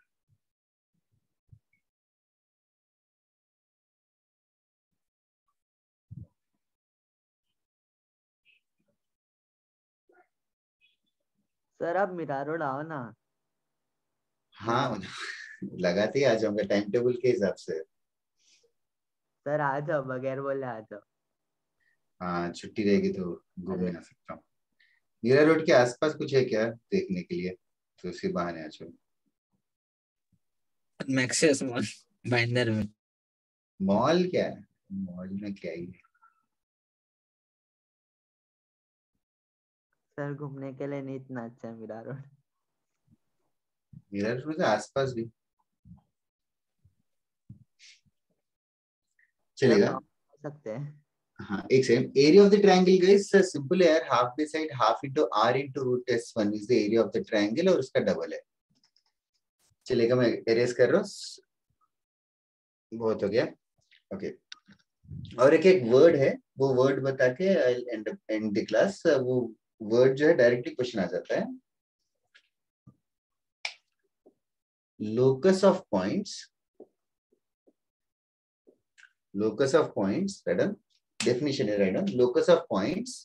G: सर आप मिरारो लाओ ना।
A: हाँ मतलब लगाते ही आ जाऊंगा टाइम टेबल के हिसाब से।
G: सर आ जाओ, बगैर बोले आ जाओ।
A: हाँ छुट्टी रहेगी तो घूमने
G: अरे
A: आ सकता हूँ। मीरा रोड के आसपास कुछ है क्या देखने के लिए? तो उसी बहाने आ जाओ।
C: मैक्सियस मॉल बाइंदर में।
A: मॉल क्या है, मॉल में क्या ही है।
G: सर घूमने के लिए नहीं इतना अच्छा है मिरारो।
A: मीरा रोड के आसपास भी
G: सर
A: चलेगा।
G: नॉर्थ हो सकते हैं।
A: हाँ एक second. Area of the triangle guys simple है यार, half base side half into R into root S one is the area of the triangle और उसका डबल है। चलेगा, मैं एरेज कर रहा हूँ। बहुत हो गया। ओके और एक वर्ड है, वो वर्ड बता के आई एंड द क्लास। वो वर्ड जो है डायरेक्टली क्वेश्चन आ जाता है। Locus of points, locus of points, right on? Definition है right on? Locus of points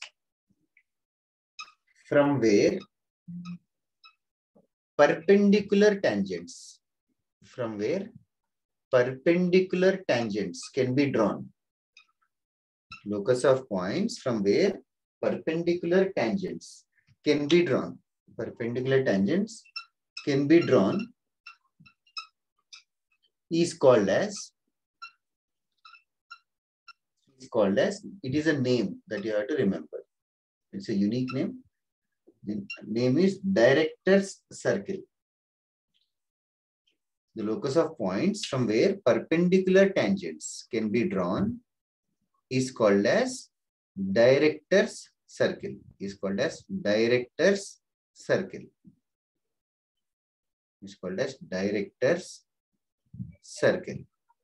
A: from where perpendicular tangents, from where perpendicular tangents can be drawn. Locus of points from where perpendicular tangents can be drawn. Perpendicular tangents can be drawn is called as, it is a name that you have to remember. It's a unique name. The name is director's circle. The locus of points from where perpendicular tangents can be drawn is called as director's circle. Is called as director's circle. Is called as director's circle.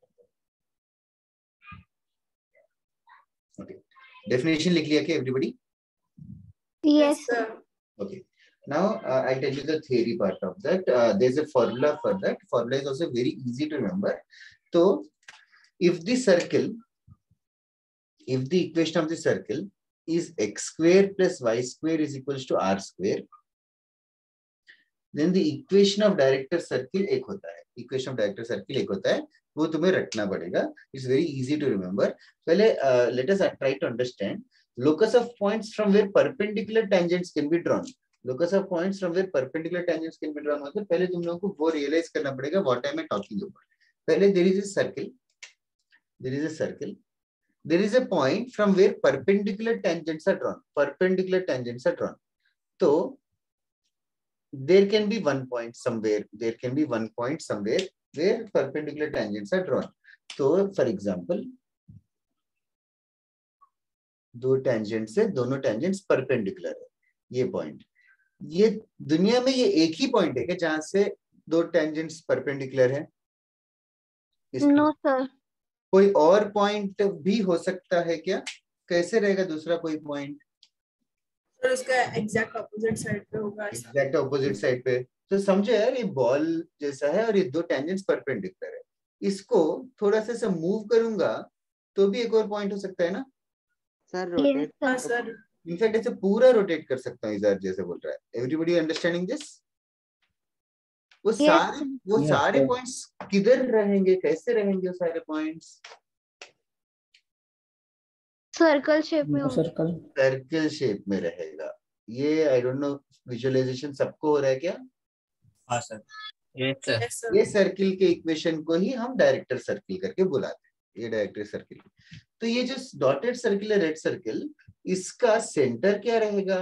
A: Okay. Definition लिख लिया क्या everybody?
E: Yes.
D: sir.
A: Okay. Now I'll tell you the theory part of that. There's a formula for that. Formula is also very easy to remember. So if the circle, if the equation of the circle is x square plus y square is equals to r square, then the equation of director circle एक होता है. Equation of director circle एक होता है, वो तुम्हें रटना पड़ेगा. It's very easy to remember. पहले let us try to understand locus of points from where perpendicular tangents can be drawn. Locus of points from where perpendicular tangents can be drawn मतलब पहले तुम लोगों को वो realize करना पड़ेगा what am I talking about. पहले there is a circle, there is a circle, there is a point from where perpendicular tangents are drawn. Perpendicular tangents are drawn. So there can be one point somewhere, there can be one point somewhere where perpendicular tangents are drawn. So for example, दो tangents है, दोनों tangents perpendicular है, ये point. ये दुनिया में ये एक ही point है क्या जहां से दो tangents perpendicular है?
E: No sir.
A: कोई और पॉइंट भी हो सकता है क्या? कैसे रहेगा दूसरा कोई पॉइंट?
D: सर उसका एग्जैक्ट ऑपोजिट साइड पे होगा ऐसा।
A: एग्जैक्ट ऑपोजिट साइड पे। तो समझो यार, ये बॉल जैसा है और ये दो टेंजेंट्स परपेंडिकुलर है, इसको थोड़ा सा ऐसा मूव करूंगा तो भी एक और पॉइंट हो सकता है ना?
G: सर
E: Yes,
G: रोटेट
D: हाँ
E: sir.
D: सर।
A: इनफैक्ट ऐसे पूरा रोटेट कर सकता हूँ इधर जैसे बोल रहा है। Everybody understanding this? वो
E: Yes,
A: सारे
E: sir.
A: वो
F: Yes,
A: सारे
F: sir.
A: पॉइंट्स किधर रहेंगे, कैसे रहेंगे वो सारे पॉइंट्स?
E: Circle shape में होगा.
F: सर्कल।
A: सर्कल शेप में रहेगा। ये आई डोंट नो, विजुअलाइजेशन सबको हो रहा है क्या?
B: हाँ sir.
C: Yes, sir.
D: Yes sir.
A: ये सर्किल के इक्वेशन को ही हम डायरेक्टर सर्किल करके बुलाते हैं, ये डायरेक्टर सर्किल। तो ये जो डॉटेड सर्किल है, रेड सर्किल, इसका सेंटर क्या रहेगा?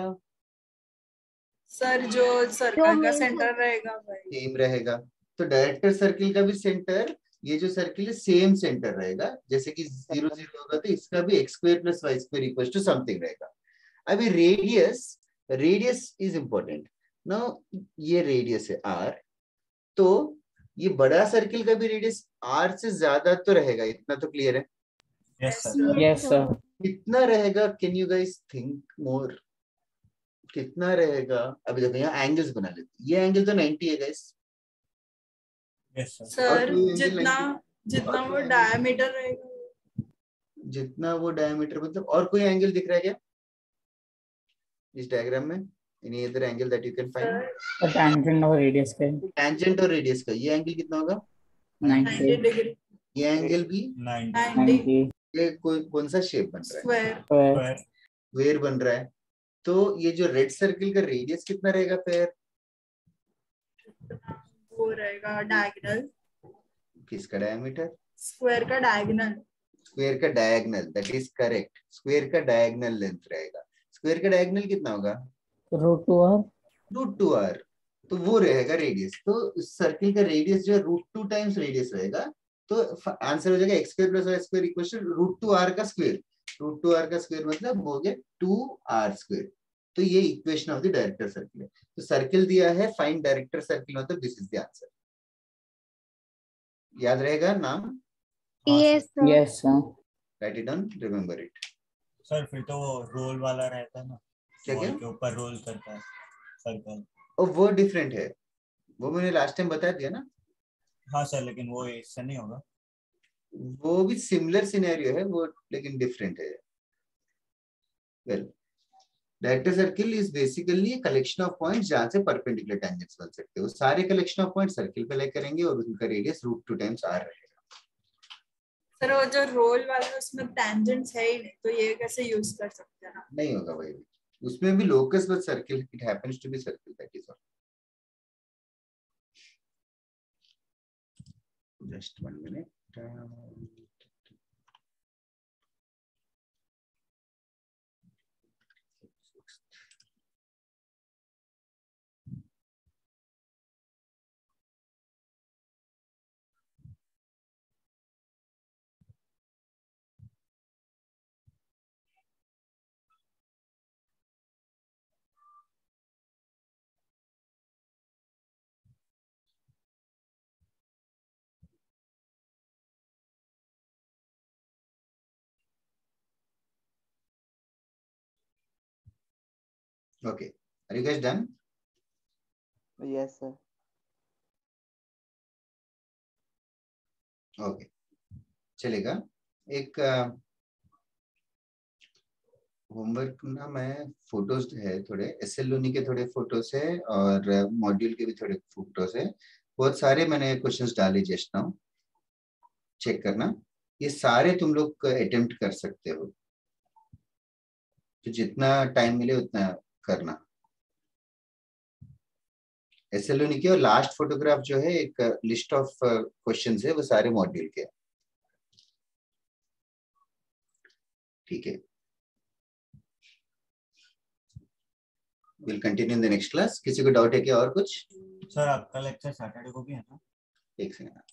D: सर जो सर्कल का
E: main
D: सेंटर
E: circle.
D: रहेगा भाई।
A: सेम रहेगा। तो डायरेक्टर सर्किल का भी सेंटर, ये जो सर्किल है सेम सेंटर रहेगा। जैसे कि 0 0 होगा तो इसका भी x square plus Y square equal to something रहेगा। अभी रेडियस, रेडियस इज इंपॉर्टेंट ना। ये रेडियस है r, तो ये बड़ा सर्किल का भी रेडियस r से ज्यादा तो रहेगा, इतना तो क्लियर है।
B: Yes sir.
F: Yes, sir.
A: कितना रहेगा? Can you guys think more? कितना रहेगा? अभी देखो यहाँ एंगल्स बना लेते हैं। ये एंगल तो 90 है गाइस।
B: Yes sir.
D: सर
A: कोई angle
D: जितना
A: 90?
D: जितना
A: और
D: वो
A: कोई angle?
D: डायमीटर रहेगा।
A: जितना वो डायमीटर, मतलब और कोई एंगल दिख रहा है क्या इस डायग्राम में? Any other angle that you can find?
D: Sir
F: tangent और रेडियस के
A: टेंजेंट और रेडियस का ये एंगल कितना होगा?
D: 90
F: 90
D: डिग्री।
A: ये एंगल भी
B: 90
D: 90
F: 90
A: ये कोई कौन सा शेप बन रहा है?
D: स्क्वायर।
F: स्क्वायर।
A: स्क्वायर बन रहा है। तो ये जो रेड सर्किल का रेडियस कितना रहेगा फिर?
D: वो रहेगा डायगोनल।
A: किसका डायमीटर?
D: स्क्वायर का डायगोनल।
A: स्क्वायर का diagonal, that is correct. Square का डायगोनल लेंथ रहेगा। स्क्वायर का डायगोनल कितना होगा?
F: √2r।
A: √2r। तो वो रहेगा रेडियस। तो सर्किल का रेडियस जो है √2 टाइम्स रेडियस रहेगा। तो आंसर हो जाएगा x square plus Y square equal to √2r का स्क्वायर। √2r का स्क्वायर मतलब हो गया 2r स्क्वायर। तो ये equation of the director circle है। तो सर्किल दिया है, फाइंड डायरेक्टर सर्किल, मतलब दिस इज द आंसर। याद रहेगा नाम?
E: Yes, sir.
F: Yes, sir.
A: Write it down, remember it.
B: Sir फिर तो वो रोल वाला रहता है ना,
A: क्या क्या?
B: बॉल के ऊपर रोल करता है सर्कल।
A: और वो डिफरेंट है, वो मैंने लास्ट टाइम बता दिया ना।
B: हाँ सर, लेकिन वो इससे नहीं होगा।
A: वो भी सिमिलर सिनेरियो है वो, लेकिन डिफरेंट है। Well, director circle is basically collection of points जहां से परपेंडिकुलर टेंजेंट्स बन सकते हो। सारे कलेक्शन ऑफ पॉइंट सर्किल पे ले करेंगे और उनका रेडियस √2 टाइम्स r रहेगा।
D: सर वो जो रोल वाला है उसमें टेंजेंट्स है ही नहीं, तो ये कैसे यूज कर सकते हैं ना?
A: नहीं होगा भाई, उसमें भी locus but circle, it happens to be circle, that is all. Just 1 minute. Okay, are you guys done?
G: Yes, sir.
A: Okay, चलेगा। एक होमवर्क ना, मैं फोटोज है थोड़े, एसएल लोनी के थोड़े फोटोज है और मॉड्यूल के भी थोड़े फोटोज है। बहुत सारे मैंने क्वेश्चंस डाले जस्ट नाउ, चेक करना। ये सारे तुम लोग अटेम्प्ट कर सकते हो, तो जितना टाइम मिले उतना करना। एसएल लोनी के, और लास्ट फोटोग्राफ जो है एक लिस्ट ऑफ क्वेश्चंस है, वो सारे मॉड्यूल के। ठीक है, will continue in the next class. किसी को डाउट है क्या और कुछ?
B: सर आपका लेक्चर सैटरडे को भी है ना?
A: एक सेकंड।